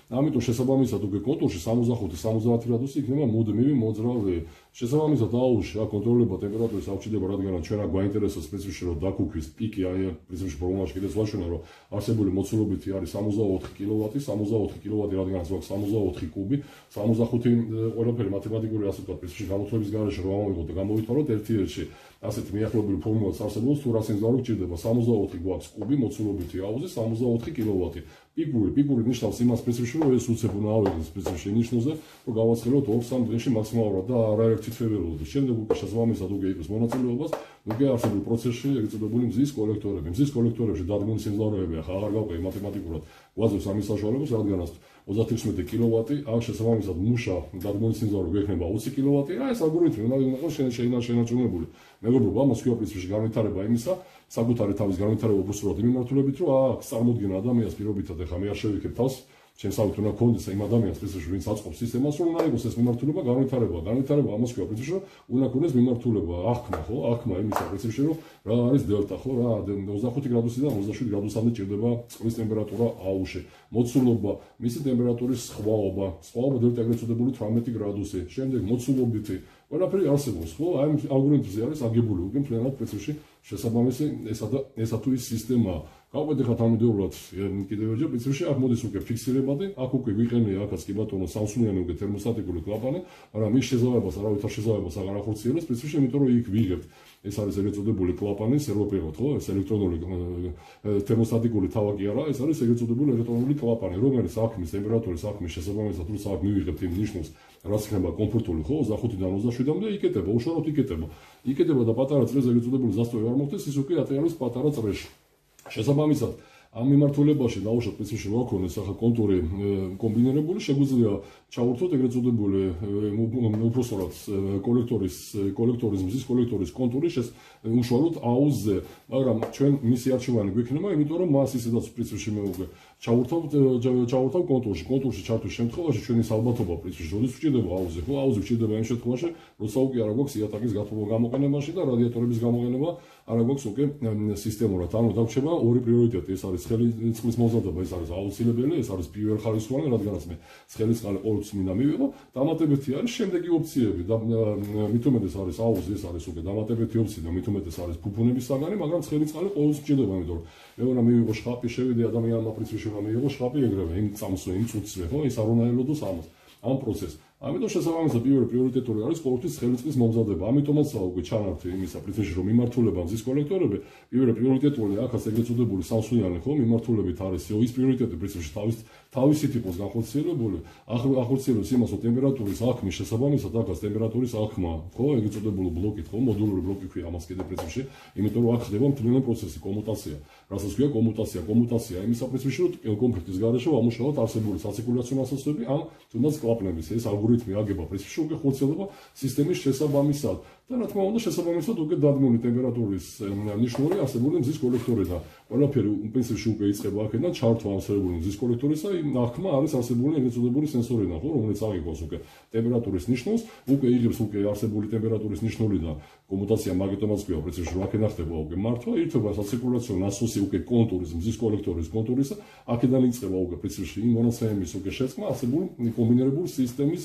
ამიტომ შესაბამისად უკვე კონტურში სამოცდახუთი სამოცდაათი გრადუსი იქნება მუდმივი მოძრავი. შესაბამისად აუზში აქ კონტროლება ტემპერატურის აღჭირდება, რადგან ჩვენ აქ გვაინტერესებს პრინციპში რომ დაკუქვის პიკი, აი პრინციპში ფორმულაში კიდეც ვაჩვენე რომ არსებული მოცულობითი არის სამოცდაოთხი კილოვატი, სამოცდაოთხი კილოვატი რადგანაც გვაქვს სამოცდაოთხი კუბი, სამოცდახუთი ყველაფერი მათემატიკური ასე ვთქვათ პრინციპში გამოთვლების გარეშე რომ ამოვიღოთ და გამოვითვალოთ ერთ-ერთში ასეთი მიახლოებული ფორმულაც არსებობს, თუ რას იმძლავრი გჭირდება სამოცდაოთხი გვაქვს კუბი მოცულობითი აუზი სამოცდაოთხი კილოვატი. პიკური, პიკური ნიშნავს იმას პრინციპში რომ ეს უცებ უნდა ავიღოს პრინციპში ნიშნულზე, რომ გავაცხელოთ ორ-სამ დღეში მაქსიმალურად და არაერთი თვეველობით. შემდეგ უკვე შესაბამისად უკვე იყოს მონაწილეობას უკვე არსებულ პროცესში ეგრეთ წოდებული მზის კოლექტორები. მზის კოლექტორებში დადგმული სიმძლავრეები ახლა აღარ გავყევი მათემატიკურად გვაძლევს ამის საშუალებას, რადგანაც ოცდათხმეტი კილოვატი, აქ შესაბამისად მუშა დადგმული სიმძლავრე გვექნება ოცი კილოვატი, რა ეს ალგორითმი უნდა იყოს შენარჩუნებული. მეგობრებო, ამას ქვია პრინციპში განვითარება იმისა, საკუთარი თავის განვითარება უბრალოდ მიმართულებით, რომ აქ წარმოდგენა ადამიანს პირობითად ახლა მე არ შევიქებ თავს ჩემს ავით უნდა გქონდეს იმ ადამიანს პრინციპში ვინც აწყობს სისტემას რომ უნდა იყოს ეს მიმართულება განვითარება განვითარება ამას ქვია პრინციპში რომ უნდა გქონდეს მიმართულება აღქმა ხო აღქმა იმისა პრინციპში რომ რა არის დელტა ხო რა ოცდახუთი გრადუსიდან ოცდაშვიდი გრადუსამდე ჭირდება წყლის ტემპერატურა აუზში მოცულობა მისი ტემპერატურის სხვაობა სხვაობა დელტა ეგრეთ წოდებული თვრამეტი გრადუსი შემდეგ მოცულობითი ყველაფერი არსებობს ხო აი ალგორითმზე არის აგებული უკვე მთლიანად პრინციპში შესაბამისი ესა და ესა თუ ის სისტემაა გავყვეთ ახლა თანმიმდევრულად კიდევ ერთხელ პრინციპში აქ მოდის უკვე ფიქსირებადი აქ უკვე გვიყენია აქაც კი ბატონო სამსუნიანი უკვე თერმოსტატიკური კლაპანი მაგრამ მის შესაძლებლობას არავითარ შესაძლებლობას აღარ ახორციელებს პრინციპში იმიტომ რომ იქ ვიღებთ ეს არის ეგრეთ წოდებული კლაპანი სერვოპეროთ ხო ეს ელექტრონული თერმოსტატიკური თავი კი არა ეს არის ეგრეთ წოდებული ელექტრონული კლაპანი რომელიც აქმის ტემპერატურის აქმის შესაბამისად როცა აქ მივიღებთ იმ ნიშნულს რაც იქნება კომფორტული ხო ოცდახუთიდან ოცდაშვიდამდე იკეტება უშუალოდ იკეტება იკეტება და პატარა წრეს ეგრეთ წოდებული ზასტოვი არ მოხდეს ის უკვე ატარებს პატარა წრეში შესაბამისად ამ მიმართულებაში დაუშვათ პრინციპში რა ქონდეს ახლა კონტური კომბინირებული შეგვიძლია ჩავურთოთ ეგრეთ წოდებული უпростоრად კოლექტორის კოლექტორის მზის კოლექტორის კონტური შეს უშუალოდ აუზზე მაგრამ ჩვენ მისი არჩევანი გვექნება იმიტომ რომ მას ისედაც პრინციპში მე უკვე ჩავურთავთ ჩავურთავ კონტურში კონტურში ჩართვის შემთხვევაში ჩვენი ალბათობა პრინციპში როდის ვჭირდება აუზზე ხო აუზზე ვჭირდება იმ შემთხვევაში როცა უკვე არა გვაქვს იატაკის გამოყენებაში და რადიატორების გამოყენება არა გვაქვს უკვე სისტემურად ანუ დაგვრჩება ორი პრიორიტეტი ეს არის ცხელი წყლის მომზადება ეს არის აუცილებელი ეს არის პირველხარისხოვანი რადგანაც მე ცხელი წყალი ყოველთვის მინდა მივიღო დამატებითი არის შემდეგი ოფციები და მით უმეტეს არის აუზი ეს არის უკვე დამატებითი ოფცია და მით უმეტეს არის ფუფუნების საგანი მაგრამ ცხელი წყალი ყოველთვის მჭირდება იმიტომ რომ მე უნდა მივიღო შხაპი შევიდე ადამიანმა პრინციპში უნდა მივიღო შხაპი ეგრევე იმ წამსვე იმ წუთსვე ხო ის არ უნდა ელოდოს ამას ამ პროცესს ამიტომ შესაბამისად პირველი პრიორიტეტული არის ყოველთვის ცხელი წყლის მომზადება ამიტომაც უკვე ჩანართ იმისა პრინციპში რომ მიმართულება მზის კოლექტორები პირველი პრიორიტეტული აქაც ეგრეთ წოდებული სამსუნიანი ხო მიმართულებით არის ის პრიორიტეტი პრინციპში თავის თავისი ტიპოს განხორციელებული ახორციელებს იმას რომ ტემპერატურის აღქმის შესაბამისად აქაც ტემპერატურის აღქმა ხო ეგრეთ წოდებული ბლოკით ხო მოდულური ბლოკი ქვია ამას კიდე პრინციპში იმიტომ რომ აქ ხდება მთლიანი პროცესი კომუტაცია რასაც ქვია კომუტაცია კომუტაცია იმისა პრინციპში რომ კონფლიქტის გარეშე ვამუშავოთ არსებული საცირკულაციო მასალები ამ თუნდაც კლაპნების ეს ალგორითმი აგება პრინციპში უკვე ხორციელდება სისტემის შესაბამისად და რა თქმა უნდა შესაბამისად უკვე დადგმული ტემპერატურის ნიშნული არსებული მზის კოლექტორიდან ყველაფერი პრინციპში უკვე იწყება აქედან ჩართვა არსებული მზის კოლექტორისა იმ აღქმა არის არსებული ეგრეთ წოდებული სენსორიდან ხო რომელიც აღიქვას უკვე ტემპერატურის ნიშნულს უკვე იღებს უკვე არსებული ტემპერატურის ნიშნულიდან კომუტაცია მაგიტომაც ქვია პრინციპში რა აქედან ხდება უკვე მართვა ირთვება საცირკულაციო ნასოსი უკვე კონტურის მზის კოლექტორის კონტურისა აქედან იწყება უკვე პრინციპში იმ მონაცემების უკვე შეწყმა არსებული კომბინირებული სისტემის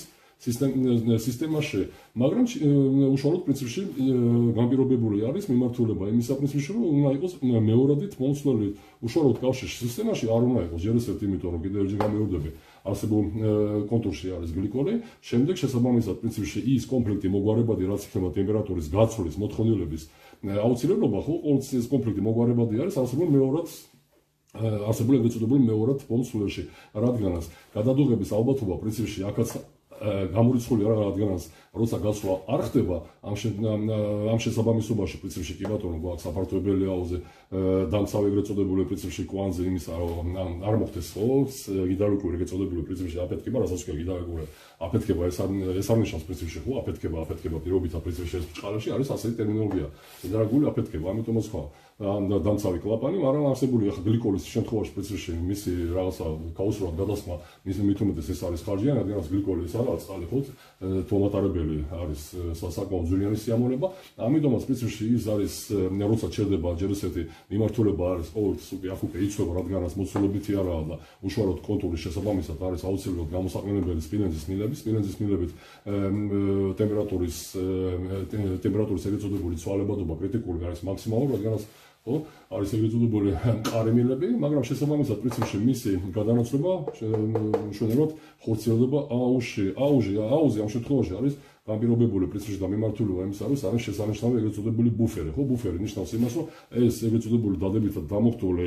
სისტემაში მაგრამ უშუალოდ პრინციპში განპირობებული არის მიმართულება იმისა პრინციპში რომ უნდა იყოს მეორადით მომცვლელი უშუალოდ კავშირში სისტემაში არ უნდა იყოს ჯერ ერთ იმიტომ რომ კიდევ ერთი გამეორდები არსებულ კონტურში არის გლიკოლი შემდეგ შესაბამისად პრინციპში ის კონფლიქტი მოგვარებადი რაც იქნება ტემპერატურის გაცვლის მოთხოვნილების აუცილებლობა ხო ყოველთვის ეს კონფლიქტი მოგვარებადი არის არსებულ მეორად არსებული ეგრეთ წოდებული მეორად მომცვლელში რადგანაც გადადუღების ალბათობა პრინციპში აქაც გამორიცხული არა რადგანაც როცა გასვლა არ ხდება ამ ამ შესაბამისობაში პრინციპში კი ბატონო გვაქვს საფართოებელი აუზე დამცავ ეგრეთ წოდებული პრინციპში კვანზე იმისა რომ არ მოხდეს ხო გიდრავლიკური ეგრეთ წოდებული პრინციპში აფეთქება რასაც ქვია გიდრავლიკური აფეთქება ეს ეს არ ნიშნავს პრინციპში ხო აფეთქება აფეთქება პირობითად პრინციპში ეს ბჭყალებში არის ასეთი ტერმინოლოგია გიდრავლიკური აფეთქება ამიტომაც ხო დამცავი კლაპანი მაგრამ არსებული ახლა გლიკოლის შემთხვევაში პრინციპში მისი რაღაცა გაუსრულად გადასხმა მის მით უმეტეს ეს არის ხარჯიანი რადგანაც გლიკოლი ეს არა მშრალი წყალი ხო თომატარებელი არის საკმაოდ ძვირიანი სიამოვნება. ამიტომაც პრინციპში ის არის როცა ჩერდება ჯერ ესეთი მიმართულება არის ყოველთვის უკვე აქ უკვე იცვება, რადგანაც მოცულობითი არაა და უშუალოდ კონტურის შესაბამისად არის აუცილებლად გამოსაყენებელი სპილენძის მილები. სპილენძის მილებით ტემპერატურის ტემპერატურის ეგრეთ წოდებული ცვალებადობა კრიტიკული არის მაქსიმალური, რადგანაც ხო არის ეგრეთ წოდებული მყარი მილები, მაგრამ შესაბამისად პრინციპში მისი გადანაცვლება მშვენივრად ხორციელდება აუში. აუჟი, აუზი ამ შემთხვევაში არის განპირობებული პრინციპში და მიმართულება იმის არის, არის შესანიშნავი ეგრეთ წოდებული ბუფერი. ხო, ბუფერი ნიშნავს იმას, რომ ეს ეგრეთ წოდებული დადებითად დამოხტული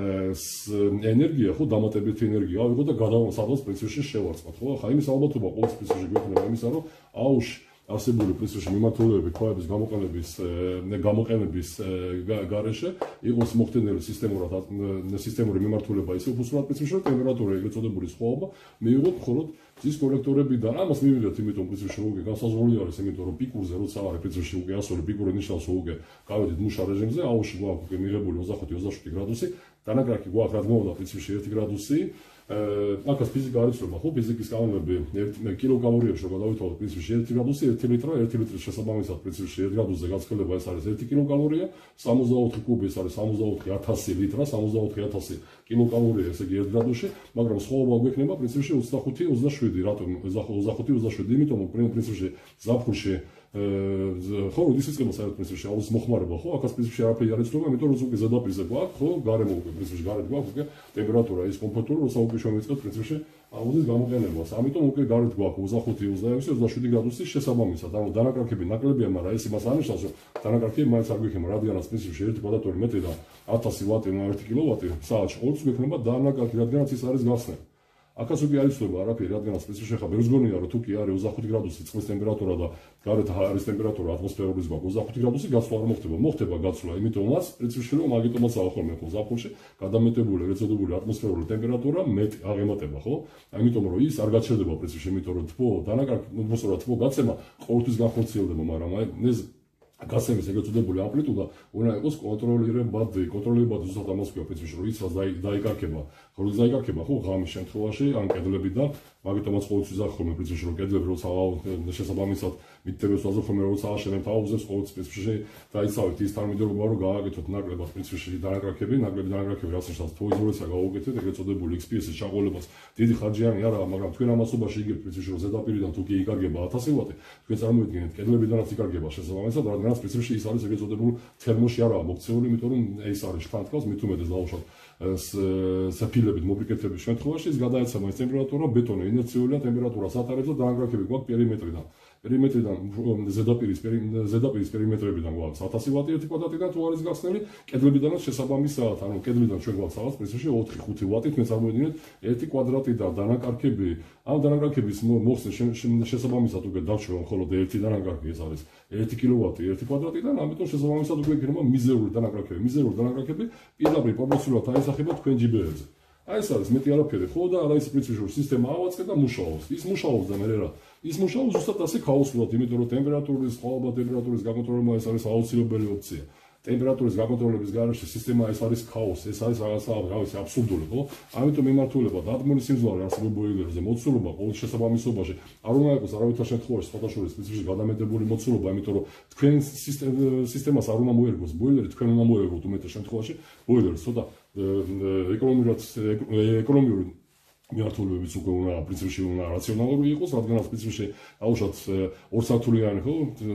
ენერგია, ხო, დამატებითი ენერგია ავიღოთ და გადავასადოს პრინციპში შევარწყოთ. ხო, ხა იმის ალბათობა ყოველთვის პრინციპში გვექნება იმისა, რომ აუში არსებული პრინციპში მიმართულებები ქვაბების გამოყენების გამოყენების გარეშე იყოს მოხდენილი სისტემურად სისტემური მიმართულება ისე უბრალოდ პრინციპში რომ ტემპერატურა ეგრეთ წოდებული სხვაობა მიიღოთ მხოლოდ ძის კოლექტორებიდან. ამას მივიდეთ, იმიტომ პრინციპში რომ უკვე განსაზღვრული არის, იმიტომ რომ პიკურზე როცა არის პრინციპში უკვე ასული პიკური ნიშნავს რომ უკვე გავედით მუშა რეჟიმზე, აუში გვაქვს უკვე მიღებული ოცდახუთი ოცდაშვიდი გრადუსი, დანაკრაკი გვაქვს რა თქმა უნდა პრინციპში ერთი გრადუსი. აქაც ფიზიკა არის რომ ხო ფიზიკის კანონები კილოკალორიებში რომ გადავითვალოთ პრინციპში ერთი გრადუსი ერთი ლიტრა ერთი ლიტრის შესაბამისად პრინციპში ერთ გრადუსზე გაცხელება ეს არის ერთი კილოკალორია სამოცდაოთხი კუბი ეს არის სამოცდაოთხი ათასი ליטრა სამოცდაოთხი ათასი კილოკალორია ესე იგი ერთ გრადუსში მაგრამ სხვაობა გვექნება პრინციპში ოცდახუთი ოცდაშვიდი რატომ ოცდახუთი ოცდაშვიდი იმიტომ რომ პრინციპში ზაფხულში ხო როდის იწყება საერთოდ პრინციპში აუზის მოხმარება ხო აქაც პრინციპში არაფერი არ იცვლება იმიტომ რომ უკვე ზედაპირზე გვაქვს ხო გარემო უკვე პრინციპში გარეთ გვაქვს უკვე ტემპერატურა ის კომფორტული როცა უკვე შევიწყებთ პრინციპში აუზის გამოყენებას ამიტომ უკვე გარეთ გვაქვს ოცდახუთი ოცდაექვსი ოცდაშვიდი გრადუსის შესაბამისად ანუ დანაკარგები ნაკლებია მაგრამ ეს იმას ანიშნავს რომ დანაკარგები მაინც არ გვექნება რადგანაც პრინციპში ერთი კვადრატული მეტრიდან ათასი ვატი ან ერთი კილოვატი საათში ყოველთვის გვექნება დანაკარგი რადგანაც ის არის გახსნილი აქაც უკვე არ იცვლება არაფერი რადგანაც პრინციპში ხა ბევრს გონია რომ თუ კი არის ოცდახუთი გრადუსი წყლის ტემპერატურა და გარეთ არის ტემპერატურა ატმოსფეროლის გვაქვს ოცდახუთი გრადუსი გაცვლა არ მოხდება მოხდება გაცვლა იმიტომაც პრინციპში რომ მაგიტომაც ახალმე ხო ზაფხულში გადამეტებული ეგრეთ წოდებული ატმოსფერული ტემპერატურა მეტი აღემატება ხო ამიტომ რომ ის არ გაჩერდება პრინციპში იმიტომ რომ თბო დანაკარგი მოსწორა თბო გაცემა ყოველთვის განხორციელდება მაგრამ აი ეს გასცემის ეგრეთ წოდებული ამპლიტუდა უნდა იყოს კონტროლირებადი კონტროლირებადი ზუსტად ამას ქვია პრინციპში რომ ის დაიკარგება ხო რომ დაიკარგება ხო ღამის შემთხვევაში ან კედლებიდან მაგიტომაც ყოველთვის ახალმე პრინციპში რომ კედლები როცა შესაბამისად მიტევებს ვაზოფორმე როცა აშენებთ აუზებს ყოველთვის პრინციპში დაიცავით ის თანმიმდევრობა რომ გააკეთოთ ნაკლებად პრინციპში დანაკარგები ნაკლები დანაკარგები რაც ნიშნავს თუ იზოლაცია გაუკეთეთ ეგრეთ წოდებული ექს პი ეს-ის ჩაყოლებას დიდი ხარჯიანი არაა მაგრამ თქვენ ამასობაში იგებთ პრინციპში რომ ზედაპირიდან თუ კი იკარგება ათასი ვატი თქვენ წარმოიდგინეთ კედლებიდანაც იკარგება შესაბამისად რადგანაც პრინციპში ის არის ეგრეთ წოდებული თერმოში არაა მოქცეული იმიტომ რომ ეს არის შთანთქავს მით უმეტეს დაუშვათ საფილებით მოპრიკეთების შემთხვევაში ის გადაეცემა ის ტემპერატურა ბეტონი ინერციულია ტემპერატურა სათარებს და დანაკარგები გვაქვს პერიმეტრიდან პერიმეტრიდან ზედაპირის ზედაპირის პერიმეტრებიდან გვაქვს ათასი ვატი ერთი კვადრატიდან თუ არის გახსნილი კედლებიდანაც შესაბამისად ანუ კედლიდან ჩვენ გვაქვს რაღაც პრინციპში ოთხი ხუთი ვატი თქვენ წარმოიდგინეთ ერთი კვადრატიდან დანაკარგები ამ დანაკარგების მოხსნის შესაბამისად უკვე დავჩვევ მხოლოდ ერთი დანაკარგი ეს არის ერთი კილოვატი ერთი კვადრატიდან ამიტომ შესაბამისად უკვე იქნება მიზერული დანაკარგები მიზერული დანაკარგები პირდაპირ პროპორციულად აისახება თქვენ ჯი ბი ელზე აი ეს არის მეტი არაფერი ხო და არა ის პრინციპში სისტემა ავაწყე და მუშაობს ის მუშაობს და მე რა ის მუშაობს ზუსტად ასე ქაოსურად იმიტომ რომ ტემპერატურის სხვაობა ტემპერატურის გაკონტროლება ეს არის აუცილებელი ოფცია ტემპერატურის გაკონტროლების გარეშე სისტემა ეს არის ქაოსი ეს არის რაღაცა რავი აბსურდული ხო ამიტომ მიმართულება დადგმული სიმძლავრე არსებულ ბოილერზე მოცულობა ყოველ შესაბამისობაში არ უნდა იყოს არავითარ შემთხვევაში სხვადასხვა პრინციპში გადამეტებული მოცულობა იმიტომ რომ თქვენ სისტემას არ უნდა მოერგოს ბოილერი თქვენ უნდა მოერგოთ უმეტეს შემთხვევაში ბოილერი ცოტა ეკონომიურად ეკონომიური მიმართულებიც უკვე უნდა პრინციპში უნდა რაციონალური იყოს, რადგანაც პრინციპში აუშვათ ორსართულიანი ხო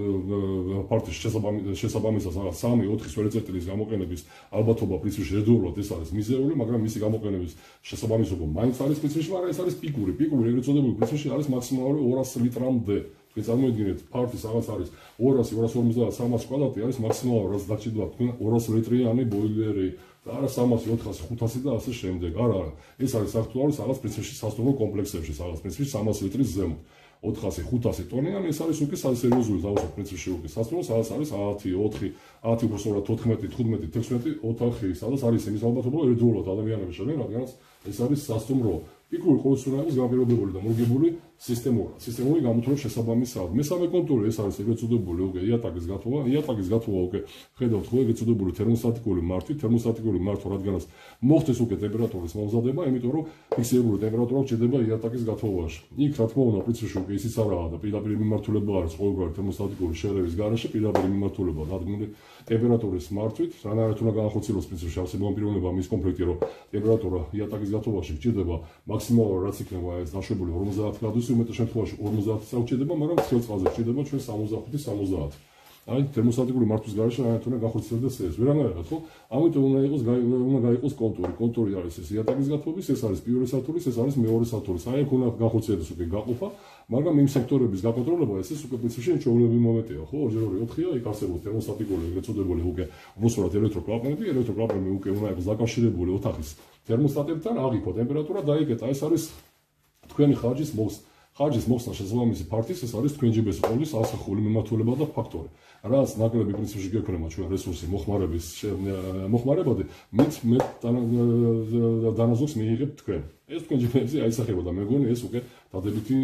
პარტიის შესაბამისად სამი ოთხი სვერეწეტილის გამოყენების ალბათობა პრინციპში ერთდროულად ეს არის მიზერული, მაგრამ მისი გამოყენების შესაბამისობა მაინც არის პრინციპში, მაგრამ ეს არის პიკური, პიკური ეგრეთ წოდებული პრინციპში არის მაქსიმალური ორასი ლიტრამდე. თქვენ წარმოიდგინეთ ფარტის რაღაც არის ორასი ორასი ორმოცდაათ სამას კვადრატი არის მაქსიმალური რაც დაჭირდება თქვენ ორასი ლიტრიანი ბოილერი და არა სამასი ოთხასი ხუთასი და ასე შემდეგ. არა, არა. ეს არის აქტუალური რაღაც პრინციპში სასტუმრო კომპლექსებში, რაღაც პრინციპში სამას ლიტრის ზემოთ. ოთხასი ხუთასი ტონიანი ეს არის უკვე სერიოზული დავუშვათ პრინციპში უკვე სასტუმრო, სადაც არის ათი, ოთხი, ათი უბრალოდ თოთხმეტი, თხუთმეტი, თექვსმეტი ოთახი, სადაც არის იმის ალბათობა ერთდროულად ადამიანები შეგვენ, რადგანაც ეს არის სასტუმრო. პიკრული ყოველთვის უნდა იყოს განპირობებული და მორგებული სისტემურად. სისტემური გამოთვლების შესაბამისად. მესამე კონტური ეს არის ეგრეთ წოდებული უკვე იატაკის გათხოვა. იატაკის გათხოვა უკვე ხედავთ ხო ეგრეთ წოდებული თერმოსტატიკური მართვით. თერმოსტატიკური მართვა რადგანაც მოხდეს უკვე ტემპერატურის მომზადება, იმიტომ რომ ფიქსირებული ტემპერატურა ჭირდება იატაკის გათხოვაში. იქ რა თქმა უნდა პრინციპში უკვე ისიც არაა და პირდაპირ მიმართულება არის ყოველგვარი თერმოსტატიკური შერევის გარეშე, პირდაპირ მიმართულება დადგმული ტემპერატურის მართვით, რანაირად უნდა განახორციელოს პრინციპში არსებობა პიროვნება მის კონფლიქტი, რომ ტემპერატურა იატაკის გათხოვაში ჭირდება მაქსიმალურად რაც იქნება ეს დაშვებული ორმოცდაათი გრადუსი, უმეტეს შემთხვევაში ორმოცდაათი წელს, მაგრამ ცხელ წყალზე ჭირდება ჩვენ სამოცდახუთი სამოცდაათი. აი თერმოსტატიკური მართვის გარეშე რანაირად უნდა განახორციელდეს ეს. ვერანაირად ხო? ამიტომ უნდა იყოს უნდა გაიყოს კონტური. კონტური არის ეს იატაკის გათხოვების, ეს არის პირველი სართულის, ეს არის მეორე სართულის. აი აქ უნდა განახორციელდეს უკვე გაყოფა, მაგრამ იმ სექტორების გაკონტროლება ეს ის უკვე პრინციპში ჩვეულებრივი მომენტია, ხო? ორ ჯერ ორი ოთხია, იქ არსებობს თერმოსტატიკური ეგრეთ წოდებული უკვე უბრალოდ ელექტროკლაპანები, ელექტროკლაპანები უკვე უნდა იყოს დაკავშირებული ოთახის თერმოსტატებთან, აღიქვა ტემპერატურა და იკეტა. ეს არის თქვენი ხარჯის მოხსნა. ხარჯის მოხსნა შესაბამისი ფართის ეს არის თქვენ ჯიბეს ყოვლის ასახული მიმართულება და ფაქტორი. რაც ნაკლები პრინციპში გექნება ჩვენ რესურსი მოხმარების მოხმარებადი, მით მე დანაზოგს მიიღებთ თქვენ. ეს თქვენ ჯიბეებზე აისახება და მე მგონი ეს უკვე დადებითი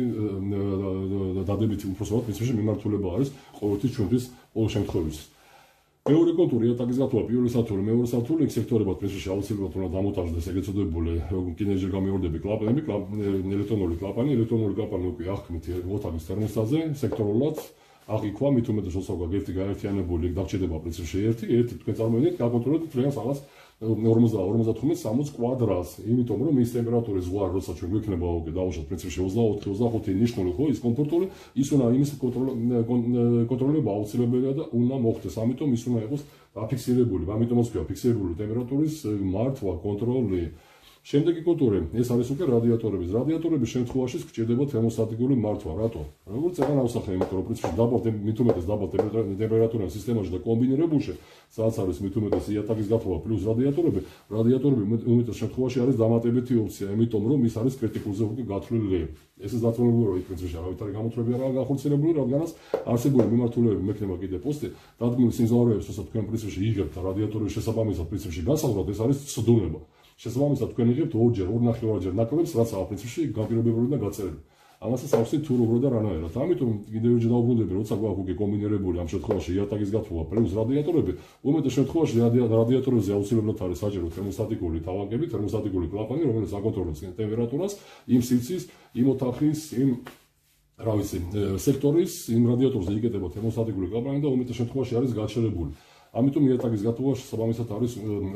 დადებითი უпроსოდ პრინციპში მიმართულება არის ყოველთვის ჩვენთვის ყოველ შემთხვევაში. მეორე კონტური იატაკის გათხოვა, პირველი სართული, მეორე სართული, იქ სექტორებად პრინციპში აუცილებლად უნდა დამონტაჟდეს ეგრეთ წოდებული კიდევ გამეორდები კლაპანები, ელექტრონული კლაპანი, ელექტრონული კლაპანი უკვე აღქმით ოთახის თერმოსტატზე, სექტორულად აღიქვა, მით უმეტეს როცა ერთი გაერთიანებული დაგჭირდება პრინციპში ერთი, ერთი თქვენ წარმოიდგინეთ, გაკონტროლოთ თქვენს რაღაც ორმოცდაათ ორმოცდახმეტ სამოცდ კვადრატს, იმიტომ რომ ის ტემპერატურის ზღვარი, როცა ჩვენ გვექნება უკვე დავუშვათ პრინციპში ოცდაოთხი ოცდახუთი ნიშნული ხო, ის კომფორტული, ის უნდა იმის კონტროლება აუცილებელია და უნდა მოხდეს. ამიტომ ის უნდა იყოს დაფიქსირებული, ამიტომაც ქვია ფიქსირებული ტემპერატურის მართვა, კონტროლი. შემდეგი კონტური, ეს არის უკვე რადიატორების. რადიატორების შემთხვევაში გვჭირდება თერმოსტატიკური მართვა. რატო? როგორც წეგან ავსახე, იმიტომ რომ პრინციპში დაბალ მით უმეტეს დაბალ ტემპერატურიან სისტემაში და კომბინირებულში, სადაც არის მით უმეტეს იატაკის გათხოვა პლუს რადიატორები, რადიატორები უმეტეს შემთხვევაში არის დამატებითი ოპცია, იმიტომ რომ ის არის კრიტიკულზე უკვე გათვლილი. ესეც დაწუნებული რომ იქ პრინციპში არავითარი გამოთვლები არაა განხორციელებული, რადგანაც არსებული მიმართულებები მექნება კიდე პოსტი, დადგმული სიმძლავრეებს, როცა თქვენ პრინციპში იღებთ რადიატორების შესაბამისად პრინციპში განსაზღვროთ, ეს არის ცდუნება. შესაბამისად თქვენ იღებთ ორჯერ, ორ ნახევარჯერ ნაკლებს, რაც აქვს პრინციპში განპირობებული და გაწერილი. ამასაც ახსნით თუ როგორ და რანაირად. ამიტომ კიდევ ერთხელ დავუბრუნდები, როცა გვაქვს უკვე კომბინირებული ამ შემთხვევაში იატაკის გათხოვა პლუს რადიატორები, უმეტეს შემთხვევაში რადიატორებზე აუცილებლად არის საჭირო თერმოსტატიკური თავაგები, თერმოსტატიკური კლაპანი, რომელიც აკონტროლებს ტემპერატურას, იმ სივრცის, იმ ოთახის, იმ რა ვიცი, სექტორის, იმ რადიატორზე იკეტება თერმოსტატიკური კლაპანი და უმეტეს შემთხვევაში არის გაჩერებული. ამიტომ იატაკის გათხოვა შესაბამისად არის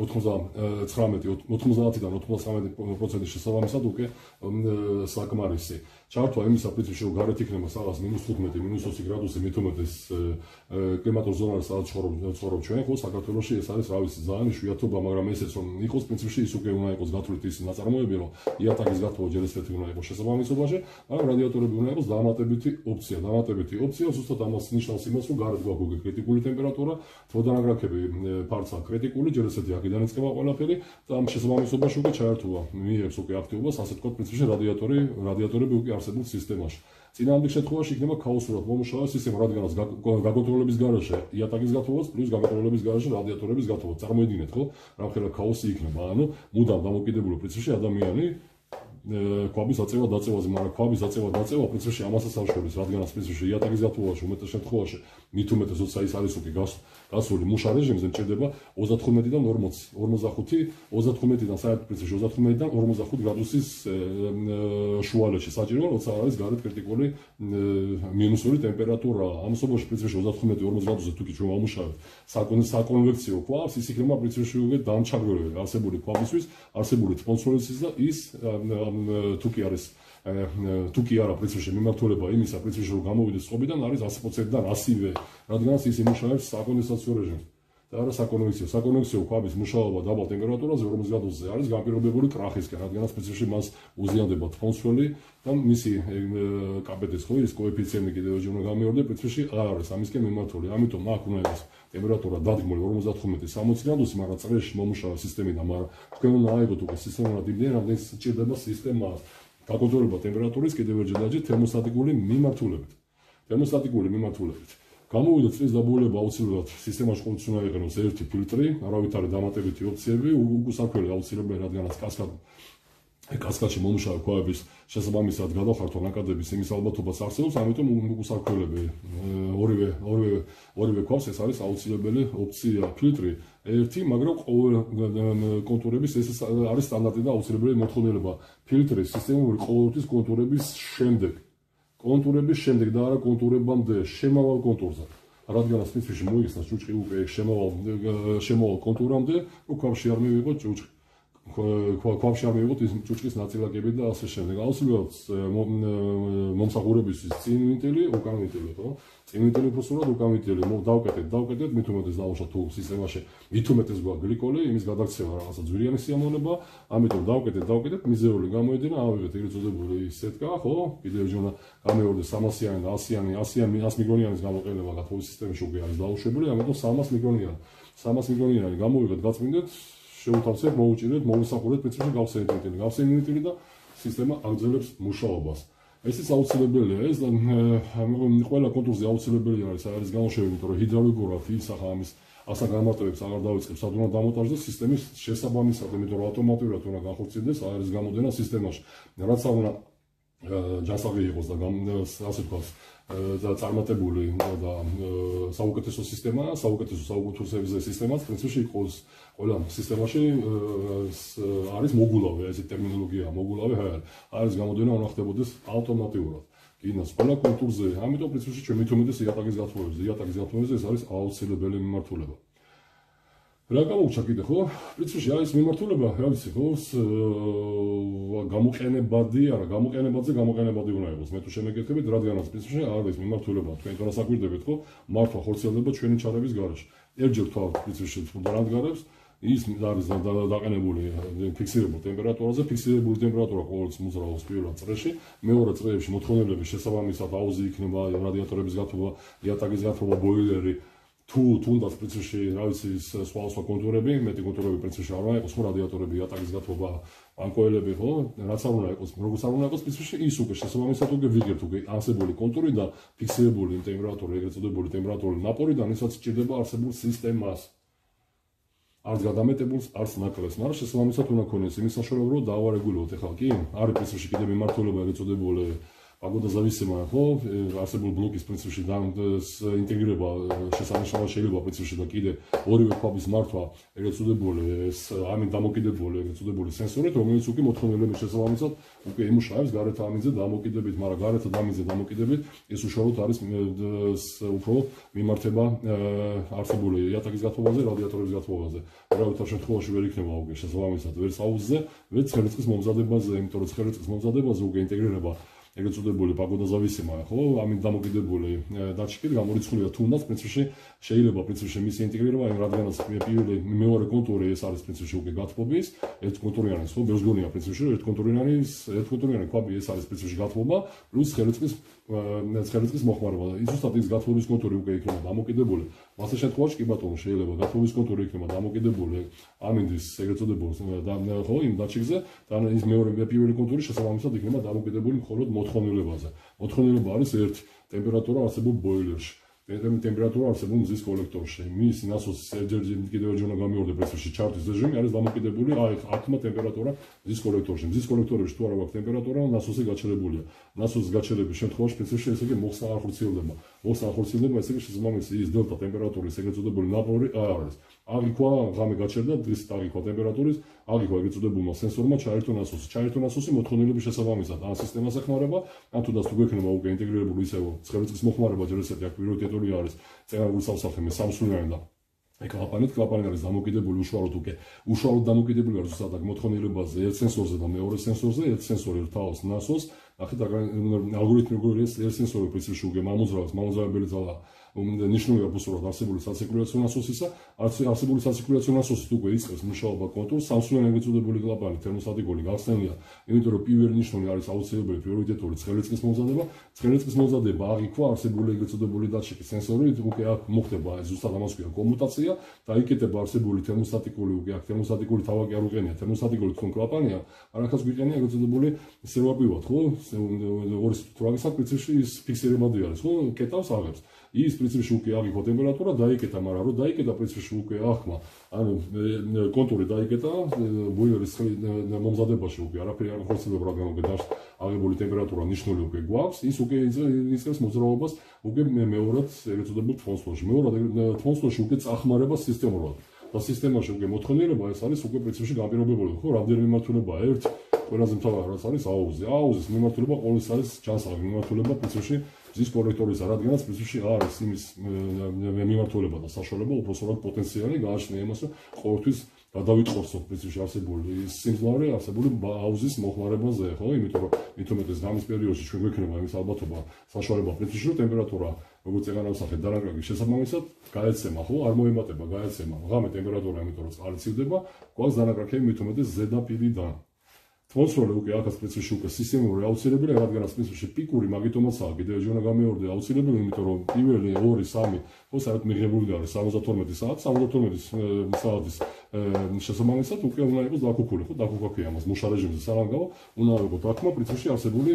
ოცდაათი ოცდაათიდან ოცდათვრამეტი პროცენტის შესაბამისად უკვე საკმარისი. ჩართვა იმისა პრინციპში რომ გარეთ იქნება სადღაც მინუს თხუთმეტი მინუს ოცი გრადუსი მით უმეტეს კლიმატურ ზონაში სადაც ცხოვრობ ჩვენ ხო საქართველოში ეს არის რა ვიცი ძალიან იშვიათობა, მაგრამ ესეც რომ იყოს პრინციპში ის უკვე უნდა იყოს გათვლით ის ნაწარმოები რომ იატაკის გათხოვა ჯერ ესეთი უნდა იყოს შესაბამისობაში, მაგრამ რადიატორები უნდა იყოს დამატებითი ოპცია. დამატებითი ოპცია ზუსტად ამას ნიშნავს იმას რომ გარეთ გვაქვს უკვე კრიტიკული ტემპერატურა, თბოდანაგრაკები ფარცა კრიტიკული, ჯერ ესეთი აქედან იწყება ყველაფერი და ამ შესაბამისობაში უკვე ჩაერთვა მიიღებს უკვე აქტივობას, ასე ვთქვათ პრინციპში რადიატორი რადიატორები უკვე არსებულ სისტემაში. წინააღმდეგ შემთხვევაში იქნება ქაოსურად მომუშავე სისტემა, რადგანაც გაკონტროლების გარეშე იატაკის გათხოვას პლუს გაკონტროლების გარეშე რადიატორების გათხოვა. წარმოიდგინეთ ხო, რამხელა ქაოსი იქნება, ანუ მუდამ დამოკიდებული პრინციპში ადამიანი ქვაბის აწევა დაწევაზე, მაგრამ ქვაბის აწევა დაწევა პრინციპში ამასაც აღშორის, რადგანაც პრინციპში იატაკის გათხოვაში უმეტეს შემთხვევაში მით უმეტეს როცა ის არის უკვე გასული მუშა რეჟიმზე მჭირდება ოცდათხუთმეტიდან ორმოცი, ორმოცდახუთი, ოცდათხუთმეტიდან საერთოდ პრინციპში ოცდათხუთმეტიდან ორმოცდახუთი გრადუსის შუალედში საჭირო, როცა არის გარეთ კრიტიკული მინუსური ტემპერატურა. ამ სოფოში პრინციპში ოცდათხუთმეტი ორმოცი გრადუსზე თუ კი ჩვენ ვამუშავებთ საკონვექციო ქვას, ის იქნება პრინციპში უკვე დამჩაგვრებელი არსებული ქვაბისთვის, არსებული ტყონსოლისთვის და ის თუ კი არის თუ კი არა პრინციპში მიმართულება იმისა პრინციპში რომ გამოვიდეს წყობიდან არის ათი პროცენტიდან ასივე, რადგანაც ის იმუშავებს საკონდენსაციო რეჟიმში და არა საკონვექციო. საკონვექციო ქვაბის მუშაობა დაბალ ტემპერატურაზე ორმოცი გრადუსზე არის განპირობებული კრახისკენ, რადგანაც პრინციპში მას უზიანდება ტყონსოლი და მისი კაპეტის ხო ის კოეფიციენტი კიდევ ერთი უნდა გამეორდე, პრინციპში არ არის ამისკენ მიმართული. ამიტომ აქ უნდა იყოს ტემპერატურა დადგმული ორმოცდათხუთმეტი სამოცი გრადუსი, მაგრამ წრეში მომუშავე სისტემიდან, მაგრამ თქვენ უნდა აიღოთ უკვე სისტემურად იმდენი, რამდენიც სჭირდება სისტემას. გაკონტროლება ტემპერატურის კიდევ ერთი ჯერ თერმოსტატიკური მიმართულებით. თერმოსტატიკური მიმართულებით. გამოვიდა წრის დაბოლება აუცილებლად სისტემაში ყოველთვის უნდა იყენოს ერთი ფილტრი, არავითარი დამატებითი ოპციები, უკუსაქველი აუცილებელი, რადგანაც კასკად კასკადში მომუშავე ქვაბების შესაბამისად გადავხართო ნაკადების იმის ალბათობას არსებობს, ამიტომ უსარქველები ორივე ორივე ორივე ქვაბს ეს არის აუცილებელი ოპცია ფილტრი ერთი, მაგრამ ყოველ კონტურების ეს არის სტანდარტი და აუცილებელი მოთხოვნილება ფილტრის სისტემური ყოველთვის კონტურების შემდეგ კონტურების შემდეგ და არა კონტურებამდე შემავალ კონტურზე რადგანაც მისთვის მოიხსნა ჭუჭყი უკვე შემავალ შემავალ კონტურამდე ქვაბში არ მივიღო ჭუჭყი ქვაბში არ მივიღოთ ის ჭუჭყის ნაწილაკები და ასე შემდეგ. აუცილებლად მომსახურებისთვის წინ ვინტელი, უკან ვინტელი, ხო? წინ ვინტელი უბრალოდ უკან ვინტელი. დავკეთეთ, დავკეთეთ, მით უმეტეს დავუშვათ თუ სისტემაში მით უმეტეს გვაქვს გლიკოლი, იმის გადაქცევა რაღაცა ძვირიანი სიამოვნება, ამიტომ დავკეთეთ, დავკეთეთ, მიზეული გამოედინა, ავიღეთ ეგრეთ წოდებული სეტკა, ხო? კიდევ ჯონა გამეორდეს სამასიანი და ასიანი, ასიანი, ას მიკრონიანის გამოყენება გათხოვის სისტემაში უკვე არის დაუშვებული, ამიტომ სამას მიკრონიანი. სამას მიკრონიანი გამოვიღეთ, გაწმინდეთ შევუთავსებთ, მოუჭირეთ, მოვისახურეთ, პრინციპში გავხსენეთ ინტელი, გავხსენეთ ინტელი და სისტემა აგრძელებს მუშაობას. ესეც აუცილებელია, ეს და ყველა კონტურზე აუცილებელი არის, არის გამოშვებული, იმიტომ რომ ჰიდრავლიკურად ისახა ამის ასა გამარტივებს აღარ დავიწყებს ადროულად დამონტაჟს და სისტემის შესაბამისად, იმიტომ რომ ავტომატურად უნდა განხორციელდეს არის გამოდენა სისტემაში. რაც არ უნდა ჯანსაღი იყოს და ასე ვთქვათ, და წარმატებული და საუკეთესო სისტემა, საუკეთესო საუკეთესო სისტემაც პრინციპში იყოს ყველა სისტემაში არის მოგულავე, ეს ტერმინოლოგია მოგულავე არის გამოდენა უნდა ხდებოდეს ავტომატურად. კიდაც ყველა კონტურზე, ამიტომ პრინციპში ჩვენ მით უმეტეს იატაკის გათხოვებზე, იატაკის გათხოვებზე ეს არის აუცილებელი მიმართულება. რა გამოუჩა კიდე ხო? პრინციპში არის მიმართულება, რა ვიცი ხო? გამოყენებადი, არა, გამოყენებადზე გამოყენებადი უნდა იყოს. მე თუ შემეკითხებით, რადგანაც პრინციპში არის მიმართულება, თქვენ თორა საკვირდებით ხო? მართლა ხორციელდება ჩვენი ჩარების გარეშე. ერთჯერ თქვა პრინციპში თუ დარადგარებს, ის არის დაყენებული ფიქსირებულ ტემპერატურაზე, ფიქსირებული ტემპერატურა ყოველთვის მოძრაობს პირველად წრეში, მეორე წრეებში მოთხოვნილების შესაბამისად აუზი იქნება, რადიატორების გათხოვა, იატაკის გათხოვა, ბოილერი თუ თუნდაც პრინციპში რა ვიცი სხვა სხვა კონტურები, მეტი კონტურები პრინციპში არ უნდა იყოს, ხო რადიატორები, იატაკის გათხოვა, ანკოელები, ხო, რაც არ უნდა იყოს, როგორც არ უნდა იყოს პრინციპში ის უკვე შესაბამისად უკვე ვიგებთ უკვე არსებული კონტური და ფიქსირებული ტემპერატურა, ეგრეთ წოდებული ტემპერატურული ნაპორიდან, ისაც სჭირდება არსებულ სისტემას. არც გადამეტებულს, არც ნაკლებს, მაგრამ შესაბამისად უნდა ქონდეს იმის საშუალება, რომ დაავარებულოთ ეხლა კი, არის პრინციპში კიდე მიმართულება ეგრეთ წოდებული Погода зависима, ხო, არსებულ ბლოკის პრინციპში და ინტეგრირება შესანიშნავად შეიძლება პრინციპში და კიდე ორივე ქვაბის მართვა ეგრეთ წოდებული ეს ამით დამოკიდებული ეგრეთ წოდებული სენსორით, რომელიც უკვე მოთხოვნილების შესაბამისად უკვე იმუშავებს გარეთ ამინზე დამოკიდებით, მაგრამ გარეთ ამინზე დამოკიდებით ეს უშუალოდ არის უფრო მიმართება არსებული იატაკის გათხოვაზე, რადიატორების გათხოვაზე.Რავითარ შემთხვევაში ვერ იქნება უკვე შესაბამისად ვერც აუზზე, ვერც ხელრიცხვის მომზადებაზე, იმიტომ რომ ხელრიცხვის მომზადებაზე უკვე ინტეგრირება ეგრეთ წოდებული погода зависимая, ხო, ამით დამოკიდებული დატჩიკით გამორიცხულია თუნდაც პრინციპში შეიძლება პრინციპში მისი ინტეგრირება, რადგანაც პირველი მეორე კონტური ეს არის პრინციპში უკვე გათბობის, ერთ კონტურიანი, ხო, ბერძგონია პრინციპში, ერთ კონტურიანი, ერთ კონტურიანი ქვაბი ეს არის პრინციპში გათბობა, პლუს ხელრიცხვის ხელრიცხვის მოხმარება. ზუსტად ის გათბობის კონტური უკვე იქნება დამოკიდებული. მასე შემთხვევაში კი ბატონო შეიძლება გათბობის კონტური იქნება დამოკიდებული ამინდის ეგრეთ წოდებულ და ხო, იმ დატჩიკზე და ის მეორე პირველი კონტური შესაბამისად იქნება დამოკიდებული მხოლოდ მოთხოვნილებაზე. მოთხოვნილება არის ერთი ტემპერატურა არსებულ ბოილერში. ტემპერატურა არსებულ მზის კოლექტორში. მის ნასოსის ერთ-ერთი კიდევ ერთი უნდა გამიორდე პრინციპში ჩართვის რეჟიმი არის დამოკიდებული აი აქმა ტემპერატურა მზის კოლექტორში. მზის კოლექტორებში თუ არა გვაქვს ტემპერატურა, ნასოსი გაჩერებულია. ნასოსის გაჩერების შემთხვევაში პრინციპში ესე იგი მოხსნა არ ხორციელდება. მოხსნა არ ხორციელდება, ესე იგი შესაბამისი ის დელტა ტემპერატურის ეგრეთ წოდებული ნაპორი არ არის. აღიქვა ღამე გაჩერდა, დღის აღიქვა ტემპერატურის, აღიქვა ეგრეთ წოდებულმა სენსორმა ჩაერთო ნასოსი. ჩაერთო ნასოსი მოთხოვნილების შესაბამისად ან სისტემას ეხმარება, ან თუნდაც თუ გვექნება უკვე ინტეგრირებული ისევ ხელრიცხვის მოხმარება, ჯერ ესეთი აქ პრიორიტეტული არის წერაგული სამსახურე სამსულიანი და კლაპანით, კლაპანი არის დამოკიდებული უშუალოდ უკვე უშუალოდ დამოკიდებული არის ზუსტად მოთხოვნილებაზე ერთ სენსორზე და მეორე სენსორზე, ერთ სენსორი რთავს ნასოს, ნახეთ ალგორითმი ეს ერთ სენსორი პრინციპში უკვე მამოძრავებს, მამოძრავებელი ძალა ნიშნულია ფუსურად არსებული საცირკულაციო ნასოსისა, არსებული საცირკულაციო ნასოსით უკვე იწყებს მუშაობა კონტურს, სამსულიანი ეგრეთ წოდებული კლაპანი, თერმოსტატიკური გახსნილია, იმიტომ რომ პირველი ნიშნული არის აუცილებელი პრიორიტეტული ცხელრიცხვის მომზადება, ცხელრიცხვის მომზადება აღიქვა არსებული ეგრეთ წოდებული დატჩიკის სენსორით, უკვე აქ მოხდება ზუსტად ამას ქვია კომუტაცია და იკეთება არსებული თერმოსტატიკური უკვე აქ თერმოსტატიკური თავაკი არ უყენია, თერმოსტატიკური თქო კლაპანია, არახას გვიყენია ეგრეთ წოდებული სერვაპივად, ხო? ორი სტრუქტურისგან პრინციპში ის ფიქსირებადი არის, ხო? კეტავს აღებს. ის პრინციპში უკვე აღიქვა ტემპერატურა, დაიკეტა, მაგრამ რომ დაიკეტა პრინციპში უკვე ახმა, ანუ კონტური დაიკეტა, ბოილერის მომზადებაში უკვე არაფერი არ ხორციელდება, რადგან უკვე აღებული ტემპერატურა ნიშნული უკვე გვაქვს, ის უკვე ისწრებს მოძრაობას უკვე მეორად ეგრეთ წოდებულ თვალსაჩინოში. მეორად თვალსაჩინოში უკვე წახმარება სისტემურად. და სისტემაში უკვე მოთხოვნილება ეს არის უკვე პრინციპში განპირობებული, ხო, რამდენი მიმართულებაა? ერთი ყველაზე მთავარი რაც არის აუზი. აუზის მიმართულება ყოველთვის არის ჩანსავი მიმართულება პრინციპში მზის კოლექტორისა, რადგანაც პრინციპში არის იმის მიმართულება და საშუალება უпроსორად პოტენციალი გააჩნია იმას, რომ ყოველთვის გადავიწყორსო პრინციპში არსებული სიმძლავრე არსებული აუზის მოხმარებაზე, ხო? იმიტომ რომ მithumetes გამის პერიოდში ჩვენ გვექნება იმის ალბათობა საშუალება პრინციპში რომ ტემპერატურა როგორც ეგ ანავსახეთ დანაკარგის შესაბამისად გაეცემა, ხო? არ მოემატება, გაეცემა. ღამე ტემპერატურა, იმიტომ რომ წყალი ცივდება, გვაქვს დანაკარგები მithumetes ზედაპირიდან. თვალსაჩინო უკვე აქაც პრინციპში უკვე სისტემური აუცილებელია, რადგანაც პრინციპში პიკური მაგიტომაცაა კიდევ ეჯონა გამეორდა აუცილებელი, იმიტომ რომ პირველი ორი სამი ხო საერთოდ მიღებული არის სამოცდათორმეტი საათი, სამოცდათორმეტი საათის შესაბამისად უკვე უნდა იყოს დაკუქული, ხო? დაკუქაკი ამას მუშა რეჟიმზე სარანგაო, უნდა იყოს დაკმა პრინციპში არსებული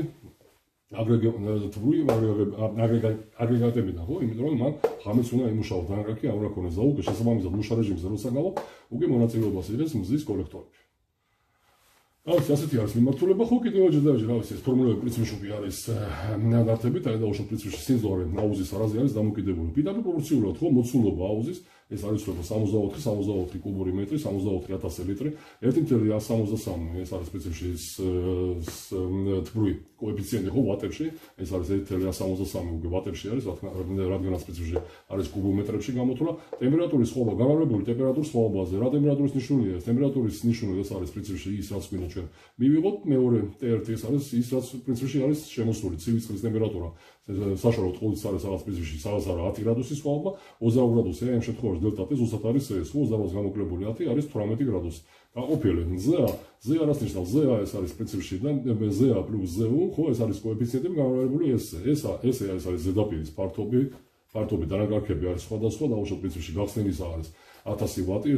აგრეგატებიდან, ხო? იმიტომ რომ მან ღამეს უნდა იმუშაოს დანაკარგი არ უნდა ქონდეს და უკვე შესაბამისად მუშა რეჟიმზე როცა გავა, უკვე მონაწილეობას იღებს მზის კოლექტორები. Auzi, ასეთი არის მიმართულება, ხო კიდევ ჯერ დავისი ეს ფორმულები პრინციპში უკვე არის ნადართებით, აი დაუშვათ პრინციპში სიმძლავრე აუზის არაზე არის დამოკიდებული. პირდაპირ პროპორციულად ხო მოცულობა აუზის ეს არის უფრო სამოცდაოთხი სამოცდაოთხი კუბური მეტრი, სამოცდაოთხი ათასი ლიტრი, ერთი ნული სამოცდასამი ეს არის პრინციპში ის თბური კოეფიციენტი ხო ვატებში, ეს არის ერთი ნული სამოცდასამი უკვე ვატებში არის, რადგანაც პრინციპში არის კუბურ მეტრებში გამოთვლა. ტემპერატურის სხვაობა განმავლობებული ტემპერატურის სხვაობაზე, რა ტემპერატურის ნიშნულია? ტემპერატურის ნიშნული ეს არის პრინციპში ის რაც გვინდა ჩვენ მივიღოთ, მეორე T ერთი ეს არის ის რაც პრინციპში არის შემოსული ცივი წყლის ტემპერატურა. საშუალოდ ყოველთვის არის რაღაც პრინციპში სადაც არის ათი გრადუსის სხვაობა, ოცდაორი გრადუსია, იმ შემთხვევაში დელტა T ზუსტად არის ეს, ხო, ოცდაოთხ გამოკლებული ათი არის თვრამეტი გრადუსი. გაყოფილი ზეა, ზეა არას ნიშნავს, ზეა ეს არის პრინციპში და ზეა პლუს ზეუ, ხო, ეს არის კოეფიციენტები განმავლობებული ეს, ესა, ესე ეს არის ზედაპირის ფართობი, ფართობი დანაკარგები არის სხვადასხვა, დაუშვათ პრინციპში გახსნილისა არის ათასი ვატი.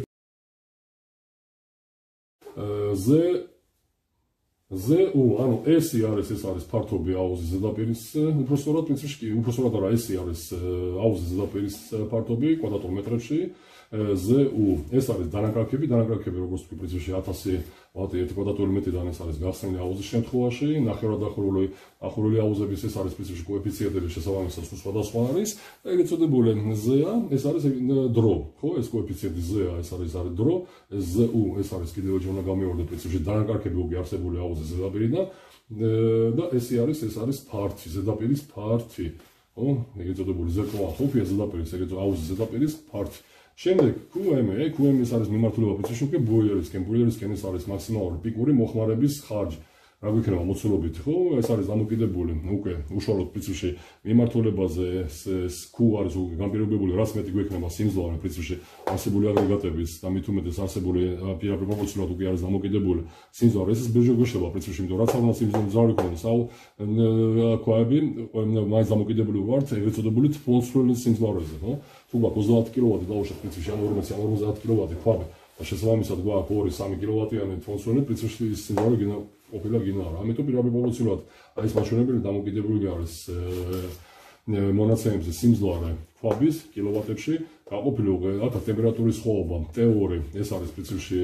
ზე ზეუ, ანუ ესი არის, ეს არის ფართობი აუზის ზედაპირის, უпроსტորად პრინციპში კი, უпроსტორად არა, ესი არის აუზის ზედაპირის ფართობი კვადრატულ მეტრებში. ზეუ, ეს არის დანაკარგები, დანაკარგები როგორც თქვი პრინციპში ათასი ვატი ერთი კვადრატული მეტრიდან ეს არის გახსნილი აუზის შემთხვევაში, ნახევრად ახლული ახლული აუზების ეს არის პრინციპში კოეფიციენტები შესაბამისად სხვადასხვა არის. ეგრეთ წოდებული ზეა, ეს არის დრო, ხო, ეს კოეფიციენტი ზეა, ეს არის არის დრო, ზეუ, ეს არის კიდევ ერთი უნდა გამეორდე პრინციპში დანაკარგები უკვე არსებული აუზის ზედაპირიდან და ესი არის, ეს არის ფართი, ზედაპირის ფართი, ხო, ეგრეთ წოდებული ზეკვაა, ხופია ზედაპირის, ეგრეთ აუზის ზედაპირის ფართი. შემდეგ კუემ-ი, კუემ ეს არის მიმართულება პრინციპში უკვე ბოილერისკენ, ბოილერისკენ ეს არის მაქსიმალური პიკური მოხმარების ხარჯი. რა გვიქნება მოცულობით, ხო? ეს არის დამოკიდებული უკვე უშუალოდ პრინციპში მიმართულებაზე, ეს კუ არის უკვე განპირობებული, რაც მეტი გვექნება სიმძლავრე პრინციპში არსებული აგრეგატების და მით უმეტეს არსებული პირდაპირ პროპორციულად უკვე არის დამოკიდებული სიმძლავრე. ეს ბეჟო გვეშება პრინციპში, იმიტომ რომ რაც არ უნდა სიმძლავრე ქონდეს, აუ ქვაები მაინც დამოკიდებული ვართ ეგრეთ წოდებული თვალსაჩინო სიმძლავრეზე, ხო? თუ გვაქვს ოცდაათი კილოვატი დაუშვათ პრინციპში ან ორმოცი ან ორმოცდაათი კილოვატი ქვაბი და შესაბამისად გვაქვს ორი სამი კილოვატიანი თვალსაჩინო პრინციპში ის სიმძლავრე გინდა ყოფილა გინდა არა. ამიტომ პირდაპირ პროპორციულად აი ეს მაჩვენებელი დამოკიდებული არის მონაცემებზე სიმძლავრე ქვაბის კილოვატებში გაყოფილი უკვე აქ ტემპერატურის სხვაობა T ორი ეს არის პრინციპში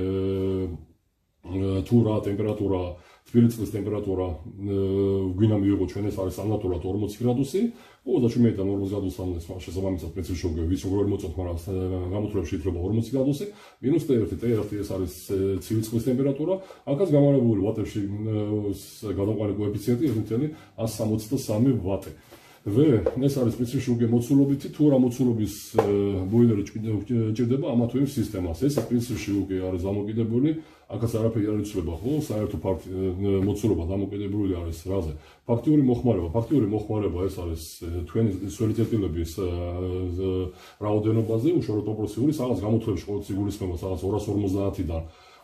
თუ რა ტემპერატურა თბილი წყლის ტემპერატურა გვინდა მივიღოთ ჩვენ ეს არის ანატურად ორმოცი გრადუსი, ოცდაშვიდ მეტრიდან ორმოცი გრადუსამდე შესაბამისად პრინციპში უკვე ვის როგორ მოწონთ, მაგრამ გამოთვლებში ითვლება ორმოცი გრადუსი, მინუს T ერთი, T ერთი ეს არის ცივი წყლის ტემპერატურა, აქაც გამარებული ვატებში გადამყარი კოეფიციენტი ერთი ნული სამოცდასამი ვატი. ვ ეს არის პრინციპში უკვე მოცულობითი, თუ რა მოცულობის ბოილერი ჭირდება ამა თუ იმ სისტემას. ეს პრინციპში უკვე არის დამოკიდებული, აქაც არაფერი არ იცვლება, ხო? საერთო მოცულობა დამოკიდებული არის რაზე? ფაქტიური მოხმარება, ფაქტიური მოხმარება ეს არის თქვენი სველი წერტილების რაოდენობაზე, უშუალოდ პროპორციული, სადაც გამოთვლებში ყოველთვის იგულისხმება სადაც ორას ორმოცდაათიდან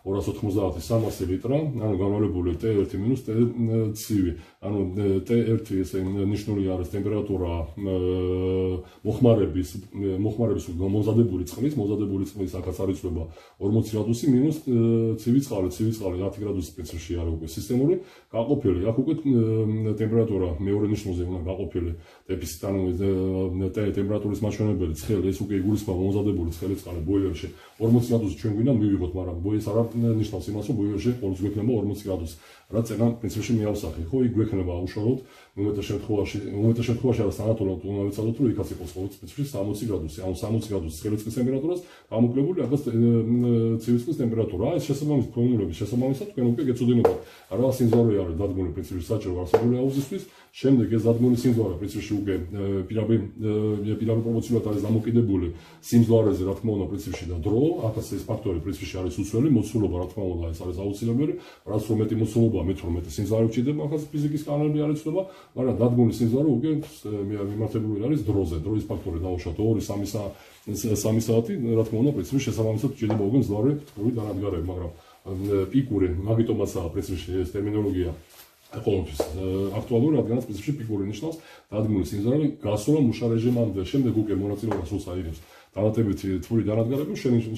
ორას ოთხმოცდაათი სამასი ლიტრა, ანუ განვალებული T ერთი მინუს T ცივი, ანუ T ერთი ესე ნიშნული არის ტემპერატურა მოხმარების მოხმარების მომზადებული წყლის, მომზადებული წყლის აქაც არის ცვლება ორმოცი გრადუსი მინუს ცივი წყალი, ცივი წყალი ათი გრადუსის პრინციპში არის უკვე სისტემური გაყოფილი. აქ უკვე ტემპერატურა მეორე ნიშნულზე უნდა გაყოფილი დეფიციტ, ანუ ტემპერატურის მაჩვენებელი ცხელი, ეს უკვე იგულისხმება მომზადებული ცხელი წყალი ბოილერში ორმოცი გრადუსი ჩვენ გვინდა მივიღოთ, მაგრამ ბოილერს არ ნიშნავს იმას, რომ ბოილერში ყოველთვის გვექნება ორმოცი გრადუსი. რაც ენა პრინციპში მიავსახი, ხო, იქ გვექნება უშუალოდ უმეტეს შემთხვევაში, უმეტეს შემთხვევაში არა სანატოლოდ უნდა ვიცადოთ, რომ იქაც იყოს ყოველთვის პრინციპში სამოცი გრადუსი, ანუ სამოცი გრადუსის ცხელი წყლის ტემპერატურას გამოკლებული აქაც ცივი წყლის ტემპერატურა. ეს შესაბამის ფორმულების შესაბამისად თქვენ უკვე გეცოდინებათ რა სიმძლავრე არის დადგმული პრინციპში საჭირო არსებული აუზისთვის. შემდეგ ეს დადგმული სიმძლავრე პრინციპში უკვე პირაბი პირაბი პროპორციულად არის დამოკიდებული სიმძლავრეზე, რა თქმა უნდა, პრინციპში და დრო. აქაც ეს ფაქტორი პრინციპში არის უცვლელი, მოცულობა რა თქმა უნდა ეს არის აუცილებელი. რაც რომ მეტი მოცულობაა, მეტ რომ მეტი სიმძლავრე გვჭირდება, ახაც ფიზიკის კანონები არის ცვლება, მაგრამ დადგმული სიმძლავრე უკვე მიმართებული არის დროზე. დროის ფაქტორი დაუშვათ ორი სამი საათი, რა თქმა უნდა, პრინციპში შესაბამისად გვჭირდება უკვე მძლავრე თბური დანადგარები, მაგრამ პიკური, მაგიტომაცაა პრინციპში ეს ტერმინოლოგია ყოველთვის აქტუალური, რადგანაც პრინციპში პიკური ნიშნავს დადგმული სიმძლავრე გასვლა მუშა რეჟიმამდე. შემდეგ უკვე მონაწილეობას სულს აიღებს დამატებითი თბური დანადგარები,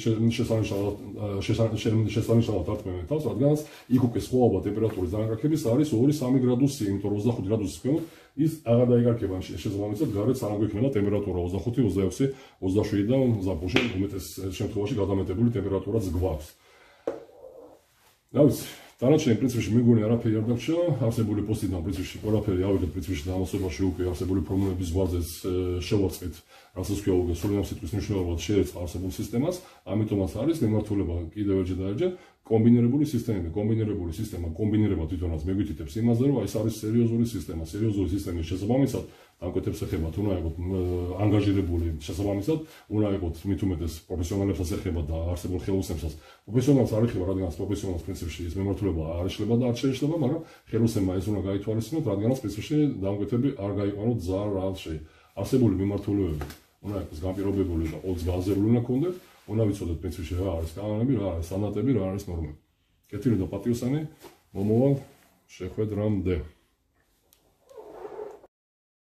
შესანიშნავად ართმევენ თავს, რადგანაც იქ უკვე სხვაობა ტემპერატურის დანაკარგების არის ორი სამი გრადუსი, იმიტომ რომ ოცდახუთი გრადუსის ქვემოთ ის აღარ დაიკარგება, შესაბამისად გარეთ სანამ გვექნება ტემპერატურა ოცდახუთი, ოცდაექვსი, ოცდაშვიდი და ზაფხულში უმეტეს შემთხვევაში გადამეტებული ტემპერატურაც გვაქვს. რა ვიცი, დანარჩენი პრინციპში მეგონი არაფერი არ დაგჭირა, არსებული პოსტიდან პრინციპში ყველაფერი ავიღეთ პრინციპში დამოსობაში უკვე არსებული ფორმულების ზღვარზე შევარწყეთ, რასაც ქვია უკვე სრული ამ სიტყვის მნიშვნელობად შეეწყა არსებულ სისტემას, ამიტომაც არის მიმართულება კიდევ ერჯერ და ერჯერ კომბინირებული სისტემები. კომბინირებული სისტემა კომბინირება თვითონაც მეგვითითებს იმაზე, რომ ეს არის სერიოზული სისტემა. სერიოზული სისტემის შესაბამისად დამკვეთებს ეხებათ, უნდა იყოთ ანგაჟირებული, შესაბამისად უნდა იყოთ მით უმეტეს პროფესიონალებსაც ეხებათ და არსებულ ხელოსნებსაც. პროფესიონალს არ ეხება, რადგანაც პროფესიონალს პრინციპში ეს მიმართულება არ იშლება და არ შეიშლება, მაგრამ ხელოსნებმა ეს უნდა გაითვალისწინოთ, რადგანაც პრინციპში დამკვეთები არ გაიყვანოთ ზარალში. არსებული მიმართულებები უნდა იყოს განპირობებული და ყოველთვის განზრებული უნდა ქონდეთ. უნდა ვიცოდეთ პრინციპში რა არის კანონები, რა არის სტანდარტები, რა არის ნორმები. კეთილი და პატიოსანი, მომავალ შეხვედრამდე.